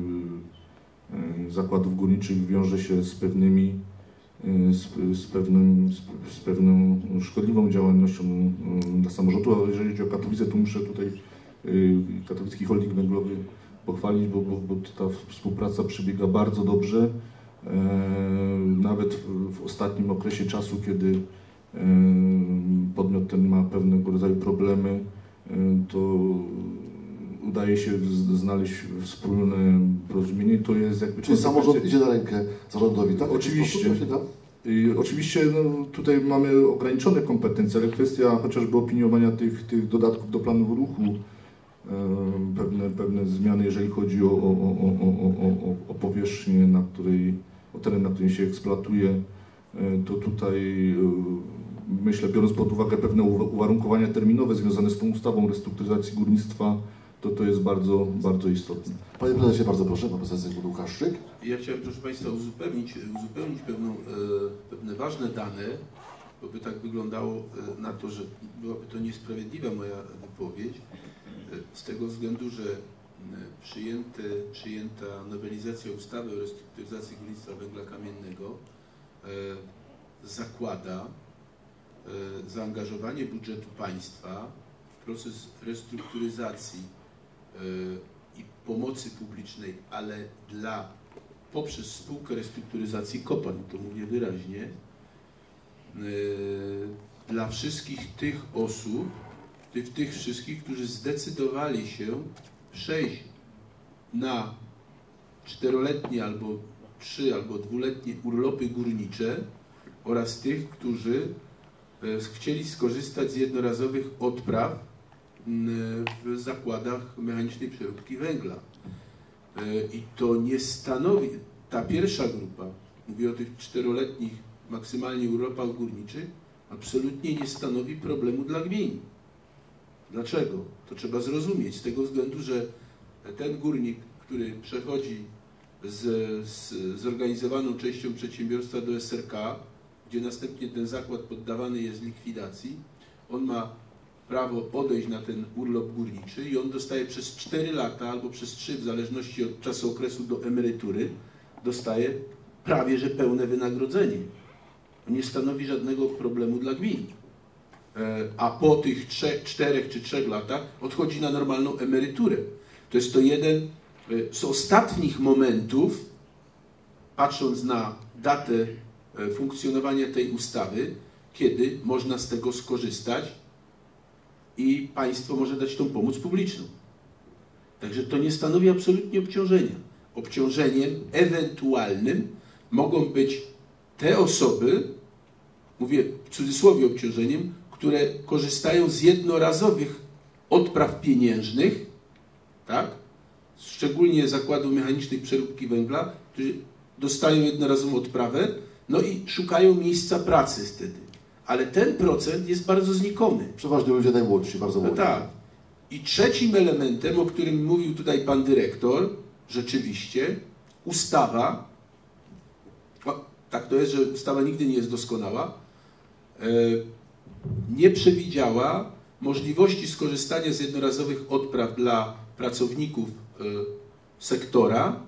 zakładów górniczych wiąże się z pewnymi, z, z, pewnym, z pewną szkodliwą działalnością dla samorządu. A jeżeli chodzi o Katowice, to muszę tutaj Katowicki Holding Węglowy pochwalić, bo, bo, bo ta współpraca przebiega bardzo dobrze. Nawet w, w ostatnim okresie czasu, kiedy podmiot ten ma pewnego rodzaju problemy, to udaje się znaleźć wspólne porozumienie. To jest jakby... Czyli samorząd idzie na rękę zarządowi, tak? Oczywiście. I oczywiście no, tutaj mamy ograniczone kompetencje, ale kwestia chociażby opiniowania tych, tych dodatków do planu ruchu, pewne, pewne zmiany, jeżeli chodzi o, o, o, o, o, o powierzchnię, na której, o teren, na którym się eksploatuje, to tutaj myślę, biorąc pod uwagę pewne uwarunkowania terminowe związane z tą ustawą restrukturyzacji górnictwa, to to jest bardzo, bardzo istotne. Panie prezesie, bardzo proszę, pan prezes Zygmunt Łukaszczyk. Ja chciałem, proszę Państwa, uzupełnić, uzupełnić pewną, pewne ważne dane, bo by tak wyglądało na to, że byłaby to niesprawiedliwa moja wypowiedź, z tego względu, że przyjęte, przyjęta nowelizacja ustawy o restrukturyzacji górnictwa węgla kamiennego zakłada zaangażowanie budżetu państwa w proces restrukturyzacji i pomocy publicznej, ale dla, poprzez spółkę restrukturyzacji kopalń, to mówię wyraźnie, dla wszystkich tych osób, tych, tych wszystkich, którzy zdecydowali się przejść na czteroletnie albo trzy albo dwuletnie urlopy górnicze oraz tych, którzy chcieli skorzystać z jednorazowych odpraw w zakładach mechanicznej przeróbki węgla. I to nie stanowi, ta pierwsza grupa, mówię o tych czteroletnich maksymalnie urlopach górniczych, absolutnie nie stanowi problemu dla gmin. Dlaczego? To trzeba zrozumieć, z tego względu, że ten górnik, który przechodzi z, z zorganizowaną częścią przedsiębiorstwa do S R K, gdzie następnie ten zakład poddawany jest likwidacji, on ma prawo odejść na ten urlop górniczy i on dostaje przez cztery lata albo przez trzy, w zależności od czasu okresu do emerytury, dostaje prawie że pełne wynagrodzenie. To nie stanowi żadnego problemu dla gmin. A po tych trzech, czterech czy trzech latach odchodzi na normalną emeryturę. To jest to jeden z ostatnich momentów, patrząc na datę funkcjonowania tej ustawy, kiedy można z tego skorzystać i państwo może dać tą pomoc publiczną. Także to nie stanowi absolutnie obciążenia. Obciążeniem ewentualnym mogą być te osoby, mówię w cudzysłowie obciążeniem, które korzystają z jednorazowych odpraw pieniężnych, tak? Szczególnie zakładów mechanicznych przeróbki węgla, którzy dostają jednorazową odprawę, no i szukają miejsca pracy wtedy. Ale ten procent jest bardzo znikomy. Przeważnie ludzie najmłodsi, bardzo młodzi. No tak. I trzecim elementem, o którym mówił tutaj pan dyrektor, rzeczywiście, ustawa, o, tak to jest, że ustawa nigdy nie jest doskonała, e, nie przewidziała możliwości skorzystania z jednorazowych odpraw dla pracowników e, sektora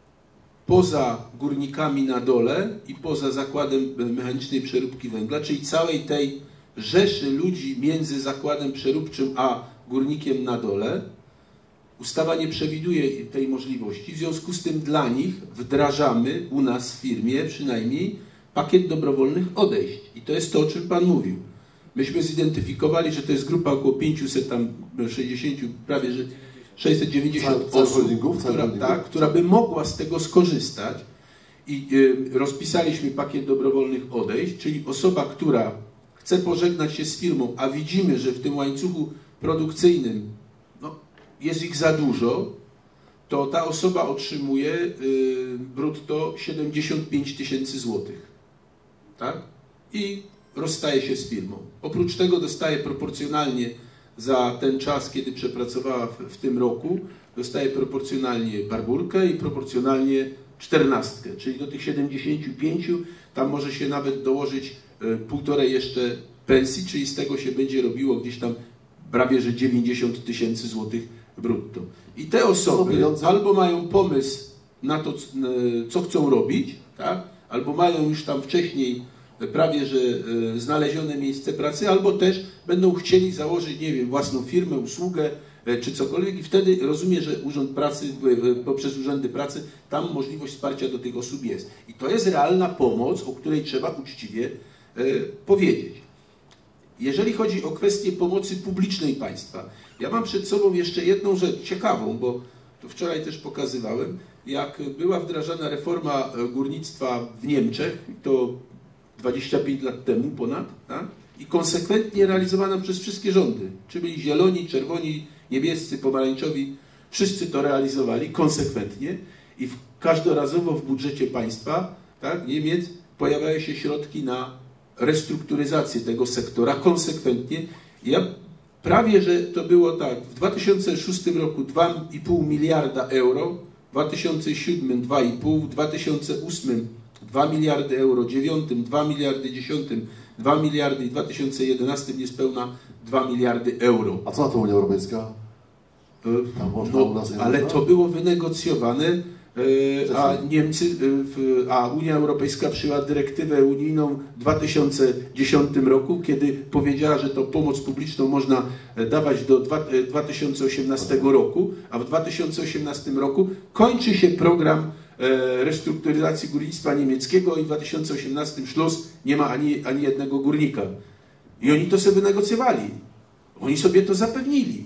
poza górnikami na dole i poza zakładem mechanicznej przeróbki węgla, czyli całej tej rzeszy ludzi między zakładem przeróbczym a górnikiem na dole. Ustawa nie przewiduje tej możliwości, w związku z tym dla nich wdrażamy u nas w firmie przynajmniej pakiet dobrowolnych odejść. I to jest to, o czym pan mówił. Myśmy zidentyfikowali, że to jest grupa około pięćset sześćdziesiąt, prawie że sześćset dziewięćdziesiąt Całe osób, która, tak, która by mogła z tego skorzystać. I y, rozpisaliśmy pakiet dobrowolnych odejść, czyli osoba, która chce pożegnać się z firmą, a widzimy, że w tym łańcuchu produkcyjnym no, jest ich za dużo, to ta osoba otrzymuje y, brutto siedemdziesiąt pięć tysięcy złotych. Tak? I rozstaje się z firmą. Oprócz tego dostaje proporcjonalnie za ten czas, kiedy przepracowała w, w tym roku, dostaje proporcjonalnie barbulkę i proporcjonalnie czternastkę, czyli do tych siedemdziesięciu pięciu tam może się nawet dołożyć półtorej jeszcze pensji, czyli z tego się będzie robiło gdzieś tam prawie że dziewięćdziesiąt tysięcy złotych brutto. I te osoby albo mają pomysł na to, co chcą robić, tak? Albo mają już tam wcześniej prawie że znalezione miejsce pracy, albo też będą chcieli założyć, nie wiem, własną firmę, usługę czy cokolwiek i wtedy rozumie, że Urząd Pracy, poprzez urzędy pracy, tam możliwość wsparcia do tych osób jest. I to jest realna pomoc, o której trzeba uczciwie powiedzieć. Jeżeli chodzi o kwestię pomocy publicznej państwa, ja mam przed sobą jeszcze jedną rzecz ciekawą, bo to wczoraj też pokazywałem, jak była wdrażana reforma górnictwa w Niemczech, to dwadzieścia pięć lat temu ponad, tak? I konsekwentnie realizowana przez wszystkie rządy, czy byli zieloni, czerwoni, niebiescy, pomarańczowi, wszyscy to realizowali konsekwentnie i w, każdorazowo w budżecie państwa, tak, Niemiec pojawiają się środki na restrukturyzację tego sektora konsekwentnie. Ja prawie, że to było tak, w dwa tysiące szóstym roku dwa i pół miliarda euro, w dwa tysiące siódmym dwa i pół, w dwa tysiące ósmym dwa miliardy euro, w dwa tysiące dziewiątym dwa miliardy, w dwa tysiące dziesiątym dwa miliardy i w dwa tysiące jedenastym niespełna dwa miliardy euro. A co na to Unia Europejska? Tam można no, u nas ale można? to było wynegocjowane, a Niemcy, a Unia Europejska przyjęła dyrektywę unijną w dwa tysiące dziesiątym roku, kiedy powiedziała, że to pomoc publiczną można dawać do dwa tysiące osiemnastego roku, a w dwa tysiące osiemnastym roku kończy się program restrukturyzacji górnictwa niemieckiego i w dwa tysiące osiemnastym Schluss, nie ma ani, ani jednego górnika. I oni to sobie wynegocjowali. Oni sobie to zapewnili.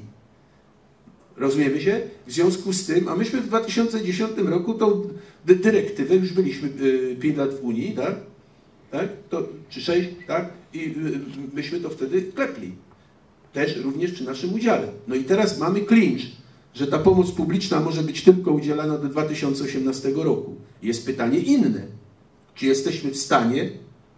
Rozumiemy się? W związku z tym, a myśmy w dwa tysiące dziesiątym roku tą dyrektywę, już byliśmy pięć lat w Unii, tak? Tak? To, czy sześć, tak? I myśmy to wtedy klepli. Też również przy naszym udziale. No i teraz mamy klincz, że ta pomoc publiczna może być tylko udzielana do dwa tysiące osiemnastego roku. Jest pytanie inne. Czy jesteśmy w stanie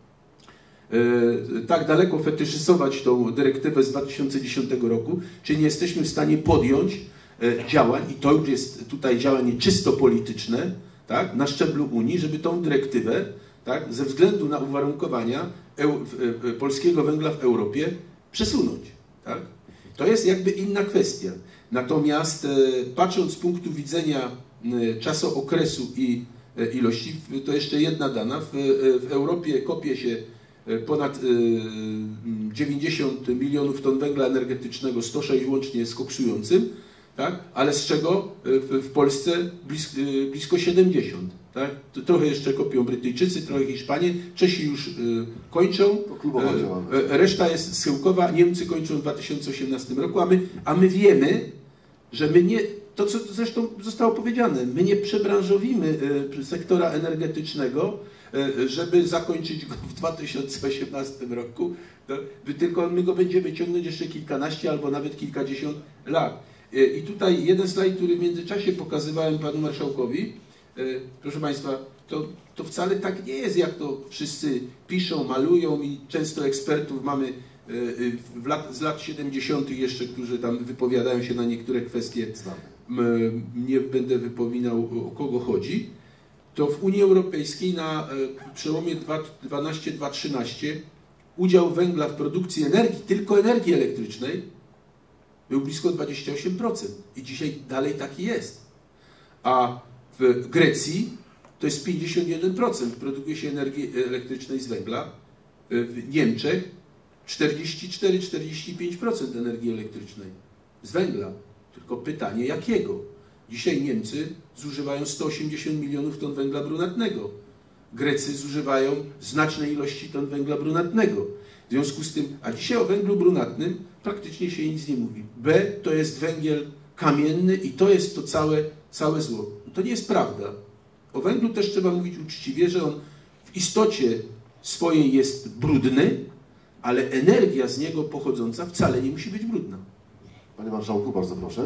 e, tak daleko fetyszyzować tą dyrektywę z dwa tysiące dziesiątego roku, czy nie jesteśmy w stanie podjąć e, działań, i to już jest tutaj działanie czysto polityczne, tak, na szczeblu Unii, żeby tą dyrektywę, tak, ze względu na uwarunkowania eu, e, polskiego węgla w Europie przesunąć. Tak? To jest jakby inna kwestia. Natomiast e, patrząc z punktu widzenia e, czasookresu i e, ilości, to jeszcze jedna dana, w, e, w Europie kopie się ponad e, dziewięćdziesiąt milionów ton węgla energetycznego, sto sześć łącznie z koksującym, tak? Ale z czego w, w Polsce blis, e, blisko siedemdziesiąt. Tak? To trochę jeszcze kopią Brytyjczycy, trochę Hiszpanie, Czesi już e, kończą, e, e, reszta jest schyłkowa, Niemcy kończą w dwa tysiące osiemnastym roku, a my, a my wiemy, że my nie, to co zresztą zostało powiedziane, my nie przebranżowimy e, sektora energetycznego, e, żeby zakończyć go w dwa tysiące osiemnastym roku, to, tylko my go będziemy ciągnąć jeszcze kilkanaście albo nawet kilkadziesiąt lat. E, I tutaj jeden slajd, który w międzyczasie pokazywałem panu marszałkowi. Proszę Państwa, to, to wcale tak nie jest, jak to wszyscy piszą, malują i często ekspertów mamy w lat, z lat siedemdziesiątych jeszcze, którzy tam wypowiadają się na niektóre kwestie. Nie będę wypominał, o kogo chodzi. To w Unii Europejskiej na przełomie dwa tysiące dwunastego do dwa tysiące trzynastego udział węgla w produkcji energii, tylko energii elektrycznej, był blisko dwadzieścia osiem procent. I dzisiaj dalej taki jest. A w Grecji to jest pięćdziesiąt jeden procent produkuje się energii elektrycznej z węgla. W Niemczech czterdzieści cztery do czterdziestu pięciu procent energii elektrycznej z węgla. Tylko pytanie jakiego? Dzisiaj Niemcy zużywają sto osiemdziesiąt milionów ton węgla brunatnego. Grecy zużywają znaczne ilości ton węgla brunatnego. W związku z tym, a dzisiaj o węglu brunatnym praktycznie się nic nie mówi. B to jest węgiel kamienny i to jest to całe, całe zło. To nie jest prawda. O węglu też trzeba mówić uczciwie, że on w istocie swojej jest brudny, ale energia z niego pochodząca wcale nie musi być brudna. Panie Marszałku, bardzo proszę.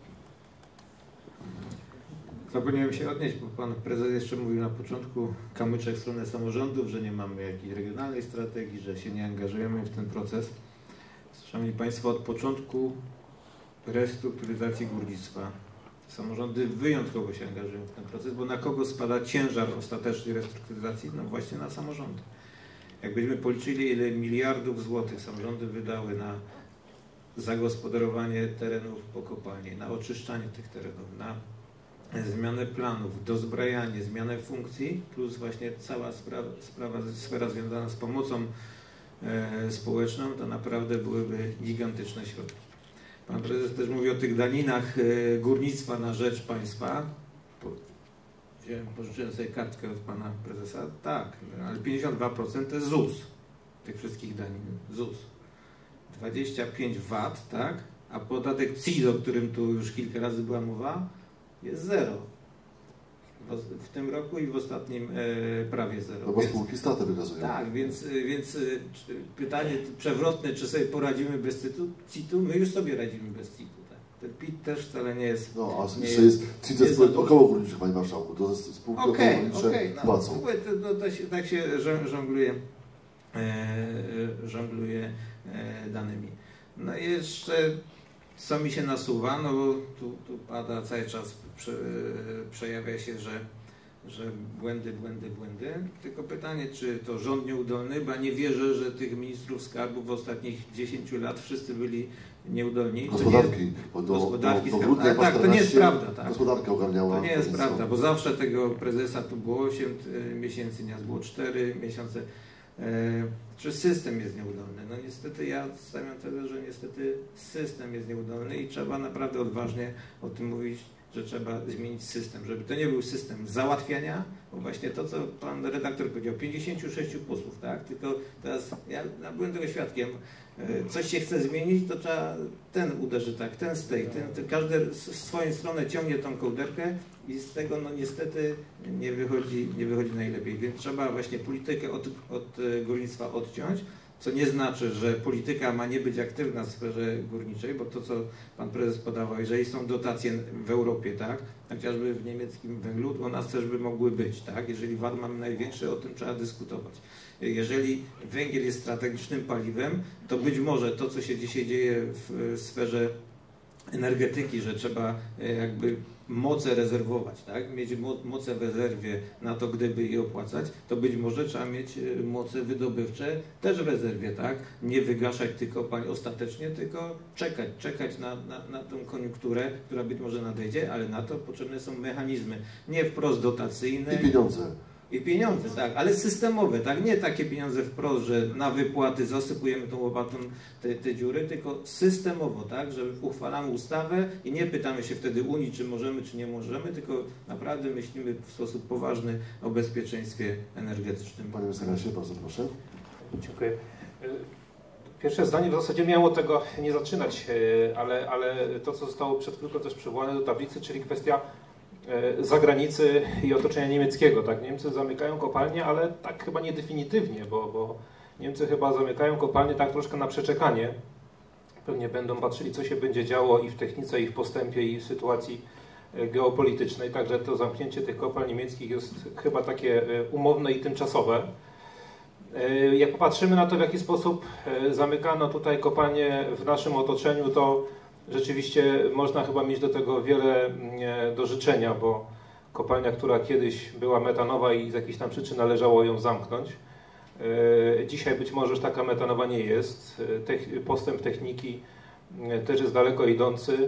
Zapomniałem się odnieść, bo pan prezes jeszcze mówił na początku kamyczek w stronę samorządów, że nie mamy jakiejś regionalnej strategii, że się nie angażujemy w ten proces. Szanowni Państwo, od początku restrukturyzacji górnictwa Samorządy wyjątkowo się angażują w ten proces, bo na kogo spada ciężar ostatecznej restrukturyzacji? No właśnie na samorządy. Jakbyśmy policzyli, ile miliardów złotych samorządy wydały na zagospodarowanie terenów po kopalni, na oczyszczanie tych terenów, na zmianę planów, dozbrajanie, zmianę funkcji, plus właśnie cała sprawa, sprawa sfera związana z pomocą e, społeczną, to naprawdę byłyby gigantyczne środki. Pan prezes też mówi o tych daninach e, górnictwa na rzecz państwa. Po, wziąłem, pożyczyłem sobie kartkę od pana prezesa. Tak, ale pięćdziesiąt dwa procent to jest ZUS tych wszystkich danin. ZUS. dwadzieścia pięć V A T, tak? A podatek C I Z, o którym tu już kilka razy była mowa, jest zero. W tym roku i w ostatnim e, prawie zero. No bo spółki straty wykazują. Tak, więc, więc pytanie przewrotne, czy sobie poradzimy bez C I T-u? My już sobie radzimy bez C I T-u. Tak? Ten P I T też wcale nie jest... No, a nie jeszcze jest C I T spółek okołogórniczych, panie marszałku. To jest spółki okay, okołogórnicze okay, no, płacą. No, to, to się, tak się żongluje, e, żongluje e, danymi. No i jeszcze co mi się nasuwa, no bo tu, tu pada cały czas, prze, przejawia się, że, że błędy, błędy, błędy. Tylko pytanie, czy to rząd nieudolny, bo ja nie wierzę, że tych ministrów skarbu w ostatnich dziesięciu lat wszyscy byli nieudolni. Gospodarki. Nie, bo do, gospodarki do, do, do tak, tak, to nie jest prawda. Tak. Gospodarkę ogarniała. To nie jest prawda, bo zawsze tego prezesa tu było osiem miesięcy, nie było cztery miesiące. E, czy system jest nieudolny? No niestety ja stawiam tezę, że niestety system jest nieudolny i trzeba naprawdę odważnie o tym mówić, że trzeba zmienić system, żeby to nie był system załatwiania, bo właśnie to, co pan redaktor powiedział, pięćdziesięciu sześciu posłów, tak? Tylko teraz ja, ja byłem tego świadkiem, e, coś się chce zmienić, to trzeba ten uderzy tak, ten z tej, ten, ten, każdy z swoją stronę ciągnie tą kołderkę i z tego no niestety nie wychodzi, nie wychodzi najlepiej, więc trzeba właśnie politykę od, od górnictwa odciąć, co nie znaczy, że polityka ma nie być aktywna w sferze górniczej, bo to, co pan prezes podawał, jeżeli są dotacje w Europie, tak, chociażby w niemieckim węglu, u nas też by mogły być, tak, jeżeli V A T mamy największy, o tym trzeba dyskutować. Jeżeli węgiel jest strategicznym paliwem, to być może to, co się dzisiaj dzieje w sferze energetyki, że trzeba jakby moce rezerwować, tak? Mieć moce w rezerwie na to, gdyby je opłacać, to być może trzeba mieć moce wydobywcze też w rezerwie, tak? Nie wygaszać tych kopalń ostatecznie, tylko czekać, czekać na, na, na tą koniunkturę, która być może nadejdzie, ale na to potrzebne są mechanizmy, nie wprost dotacyjne. I pieniądze. I pieniądze, tak, ale systemowe, tak, nie takie pieniądze wprost, że na wypłaty zasypujemy tą łopatą te, te dziury, tylko systemowo, tak, że uchwalamy ustawę i nie pytamy się wtedy Unii, czy możemy, czy nie możemy, tylko naprawdę myślimy w sposób poważny o bezpieczeństwie energetycznym. Panie mecenasie, bardzo proszę. Dziękuję. Pierwsze zdanie w zasadzie miało tego nie zaczynać, ale, ale to, co zostało przed chwilką też przywołane do tablicy, czyli kwestia zagranicy i otoczenia niemieckiego. Tak? Niemcy zamykają kopalnie, ale tak chyba nie definitywnie, bo, bo Niemcy chyba zamykają kopalnie tak troszkę na przeczekanie. Pewnie będą patrzyli, co się będzie działo i w technice, i w postępie, i w sytuacji geopolitycznej. Także to zamknięcie tych kopalń niemieckich jest chyba takie umowne i tymczasowe. Jak popatrzymy na to, w jaki sposób zamykano tutaj kopalnie w naszym otoczeniu, to rzeczywiście można chyba mieć do tego wiele do życzenia, bo kopalnia, która kiedyś była metanowa i z jakichś tam przyczyn należało ją zamknąć, dzisiaj być może już taka metanowa nie jest. Postęp techniki też jest daleko idący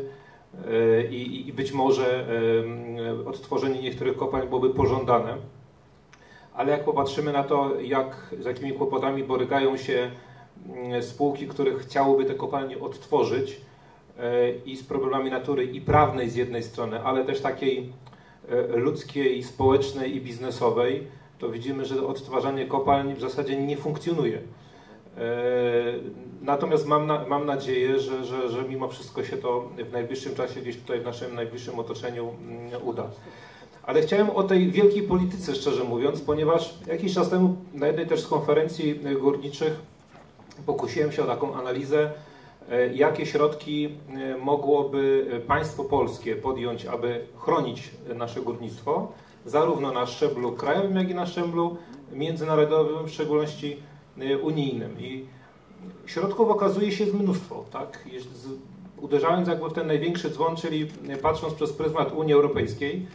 i, i być może odtworzenie niektórych kopalń byłoby pożądane. Ale jak popatrzymy na to, jak, z jakimi kłopotami borykają się spółki, które chciałyby te kopalnie odtworzyć, i z problemami natury i prawnej z jednej strony, ale też takiej ludzkiej, społecznej i biznesowej, to widzimy, że odtwarzanie kopalń w zasadzie nie funkcjonuje. Natomiast mam, na, mam nadzieję, że, że, że mimo wszystko się to w najbliższym czasie gdzieś tutaj w naszym najbliższym otoczeniu uda. Ale chciałem o tej wielkiej polityce, szczerze mówiąc, ponieważ jakiś czas temu na jednej też z konferencji górniczych pokusiłem się o taką analizę, jakie środki mogłoby państwo polskie podjąć, aby chronić nasze górnictwo, zarówno na szczeblu krajowym, jak i na szczeblu międzynarodowym, w szczególności unijnym. I środków okazuje się jest mnóstwo. Tak? uderzając jakby w ten największy dzwon, czyli patrząc przez pryzmat Unii Europejskiej,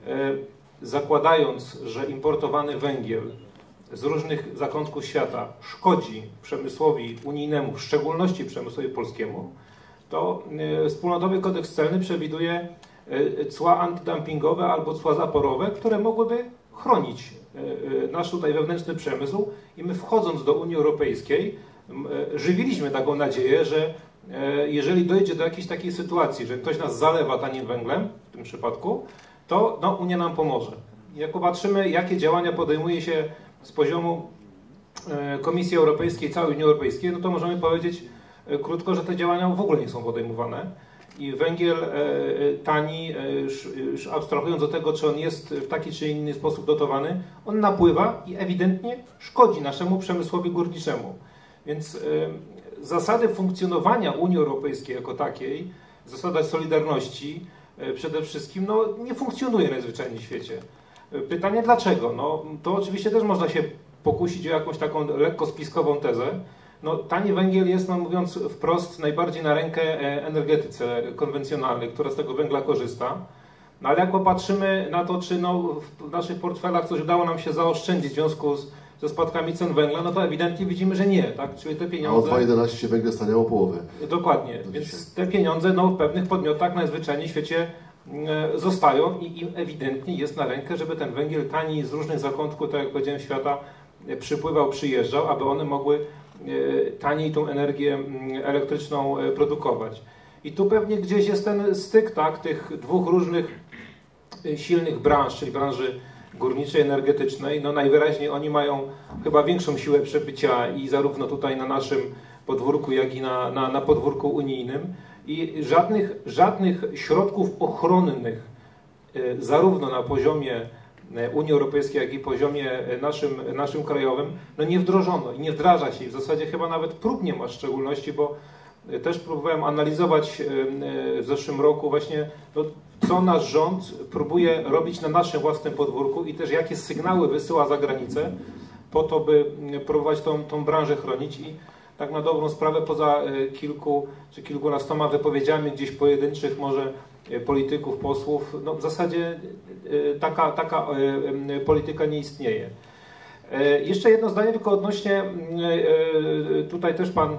zakładając, że importowany węgiel z różnych zakątków świata szkodzi przemysłowi unijnemu, w szczególności przemysłowi polskiemu, to wspólnotowy kodeks celny przewiduje cła antydumpingowe albo cła zaporowe, które mogłyby chronić nasz tutaj wewnętrzny przemysł i my, wchodząc do Unii Europejskiej, żywiliśmy taką nadzieję, że jeżeli dojdzie do jakiejś takiej sytuacji, że ktoś nas zalewa tanim węglem, w tym przypadku, to no, Unia nam pomoże. Jak popatrzymy, jakie działania podejmuje się z poziomu Komisji Europejskiej, całej Unii Europejskiej, no to możemy powiedzieć krótko, że te działania w ogóle nie są podejmowane. I węgiel tani, już abstrahując od tego, czy on jest w taki czy inny sposób dotowany, on napływa i ewidentnie szkodzi naszemu przemysłowi górniczemu. Więc zasady funkcjonowania Unii Europejskiej jako takiej, zasada solidarności przede wszystkim, no, nie funkcjonuje najzwyczajniej w świecie. Pytanie dlaczego? No, to oczywiście też można się pokusić o jakąś taką lekko spiskową tezę. No, tani węgiel jest, no, mówiąc wprost, najbardziej na rękę energetyce konwencjonalnej, która z tego węgla korzysta. No, ale jak popatrzymy na to, czy no, w naszych portfelach coś udało nam się zaoszczędzić w związku z, ze spadkami cen węgla, no to ewidentnie widzimy, że nie. Tak? Czyli te pieniądze... A o dwa jedenaście węgiel staniało połowę. Dokładnie. Więc te pieniądze no, w pewnych podmiotach najzwyczajniej w świecie zostają i im ewidentnie jest na rękę, żeby ten węgiel tani z różnych zakątków, tak jak powiedziałem, świata przypływał, przyjeżdżał, aby one mogły taniej tą energię elektryczną produkować. I tu pewnie gdzieś jest ten styk, tak, tych dwóch różnych silnych branż, czyli branży górniczej, energetycznej. No najwyraźniej oni mają chyba większą siłę przebycia i zarówno tutaj na naszym podwórku, jak i na, na, na podwórku unijnym. I żadnych, żadnych środków ochronnych zarówno na poziomie Unii Europejskiej, jak i poziomie naszym, naszym krajowym, no nie wdrożono i nie wdraża się. I w zasadzie chyba nawet prób nie ma w szczególności, bo też próbowałem analizować w zeszłym roku właśnie, no, co nasz rząd próbuje robić na naszym własnym podwórku i też jakie sygnały wysyła za granicę po to, by próbować tą, tą branżę chronić. I tak na dobrą sprawę poza kilku czy kilkunastoma wypowiedziami gdzieś pojedynczych może polityków, posłów, no w zasadzie taka, taka polityka nie istnieje. Jeszcze jedno zdanie tylko odnośnie, tutaj też pan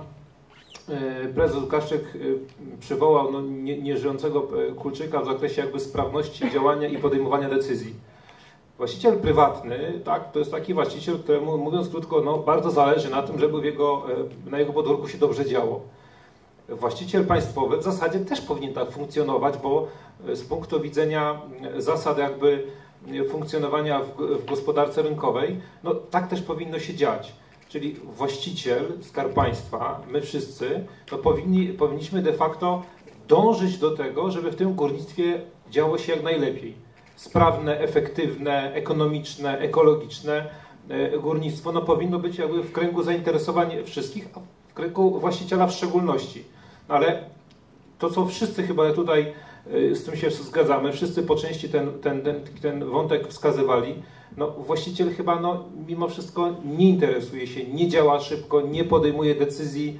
prezes Łukaszczyk przywołał no, nie, nieżyjącego Kulczyka w zakresie jakby sprawności działania i podejmowania decyzji. Właściciel prywatny, tak, to jest taki właściciel, któremu, mówiąc krótko, no, bardzo zależy na tym, żeby w jego, na jego podwórku się dobrze działo. Właściciel państwowy w zasadzie też powinien tak funkcjonować, bo z punktu widzenia zasad jakby funkcjonowania w, w gospodarce rynkowej, no tak też powinno się dziać. Czyli właściciel, Skarb Państwa, my wszyscy, no powinni, powinniśmy de facto dążyć do tego, żeby w tym górnictwie działo się jak najlepiej. Sprawne, efektywne, ekonomiczne, ekologiczne górnictwo no powinno być jakby w kręgu zainteresowań wszystkich, a w kręgu właściciela w szczególności. No ale to, co wszyscy chyba tutaj z tym się zgadzamy, wszyscy po części ten, ten, ten, ten wątek wskazywali, no właściciel chyba no, mimo wszystko nie interesuje się, nie działa szybko, nie podejmuje decyzji,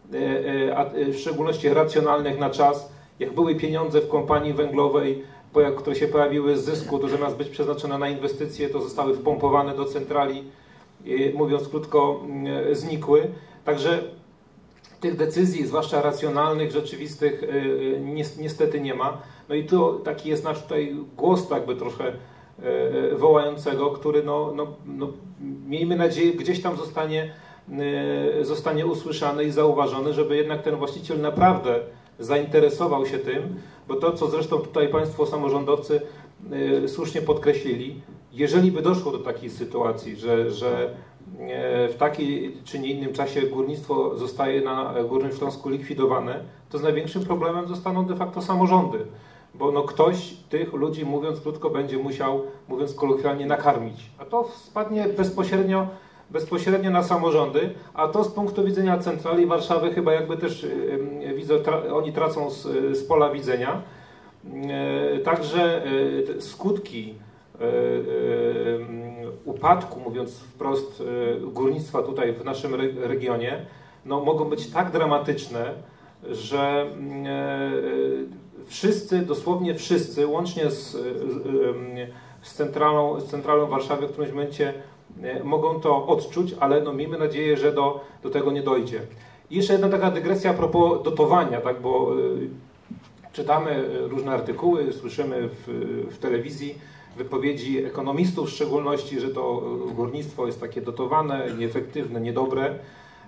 w szczególności racjonalnych na czas. Jak były pieniądze w kompanii węglowej, które się pojawiły z zysku, to zamiast być przeznaczone na inwestycje, to zostały wpompowane do centrali, mówiąc krótko, znikły. Także tych decyzji, zwłaszcza racjonalnych, rzeczywistych, niestety nie ma. No i tu taki jest nasz tutaj głos jakby trochę wołającego, który no, no, no, miejmy nadzieję gdzieś tam zostanie, zostanie usłyszany i zauważony, żeby jednak ten właściciel naprawdę zainteresował się tym, bo to, co zresztą tutaj Państwo samorządowcy słusznie podkreślili, jeżeli by doszło do takiej sytuacji, że, że w takim czy nie innym czasie górnictwo zostaje na Górnym Śląsku likwidowane, to z największym problemem zostaną de facto samorządy, bo no ktoś tych ludzi, mówiąc krótko, będzie musiał, mówiąc kolokwialnie, nakarmić, a to spadnie bezpośrednio bezpośrednio na samorządy, a to z punktu widzenia centrali Warszawy chyba jakby też widzę, tra, oni tracą z, z pola widzenia. Także skutki upadku, mówiąc wprost, górnictwa tutaj w naszym regionie, no, mogą być tak dramatyczne, że wszyscy, dosłownie wszyscy, łącznie z, z, centralą, z centralą Warszawy w którymś momencie mogą to odczuć, ale no miejmy nadzieję, że do, do tego nie dojdzie. I jeszcze jedna taka dygresja a propos dotowania, tak, bo czytamy różne artykuły, słyszymy w, w telewizji wypowiedzi ekonomistów w szczególności, że to górnictwo jest takie dotowane, nieefektywne, niedobre.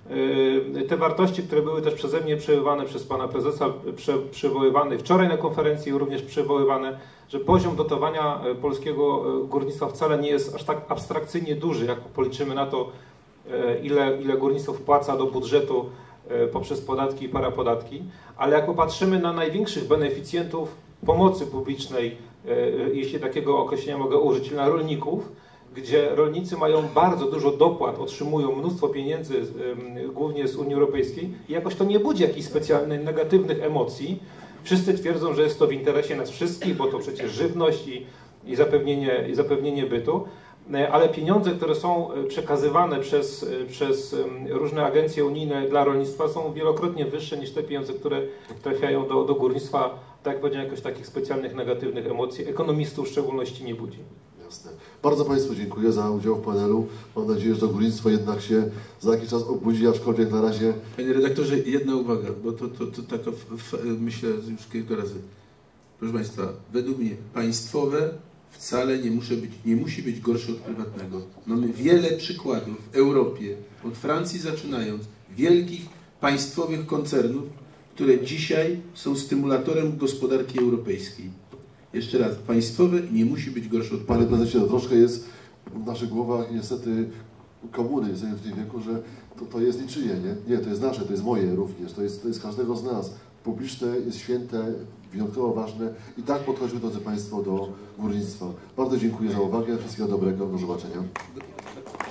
Te wartości, które były też przeze mnie przywoływane przez pana prezesa, przywoływane wczoraj na konferencji, również przywoływane, że poziom dotowania polskiego górnictwa wcale nie jest aż tak abstrakcyjnie duży, jak policzymy na to, ile, ile górnictwo wpłaca do budżetu poprzez podatki i parapodatki, ale jak popatrzymy na największych beneficjentów pomocy publicznej, jeśli takiego określenia mogę użyć, czyli na rolników, gdzie rolnicy mają bardzo dużo dopłat, otrzymują mnóstwo pieniędzy, głównie z Unii Europejskiej i jakoś to nie budzi jakichś specjalnych negatywnych emocji. Wszyscy twierdzą, że jest to w interesie nas wszystkich, bo to przecież żywność i, i, zapewnienie, i zapewnienie bytu, ale pieniądze, które są przekazywane przez, przez różne agencje unijne dla rolnictwa są wielokrotnie wyższe niż te pieniądze, które trafiają do, do górnictwa. Tak jak powiedziałem, jakoś takich specjalnych negatywnych emocji ekonomistów w szczególności nie budzi. Jasne. Bardzo Państwu dziękuję za udział w panelu. Mam nadzieję, że to górnictwo jednak się za jakiś czas obudzi, aczkolwiek na razie... Panie redaktorze, jedna uwaga, bo to, to, to taka, myślę już kilka razy. Proszę Państwa, według mnie państwowe wcale nie, muszę być, nie musi być gorsze od prywatnego. Mamy wiele przykładów w Europie, od Francji zaczynając, wielkich państwowych koncernów, które dzisiaj są stymulatorem gospodarki europejskiej. Jeszcze raz, państwowe nie musi być gorsze od Panie prezesie, to troszkę jest w naszych głowach niestety komuny, jesteśmy w tym wieku, że to, to jest niczyje, nie? Nie, to jest nasze, to jest moje również, to jest, to jest każdego z nas. Publiczne jest święte, wyjątkowo ważne i tak podchodzimy, drodzy Państwo, do górnictwa. Bardzo dziękuję za uwagę, wszystkiego dobrego, do zobaczenia.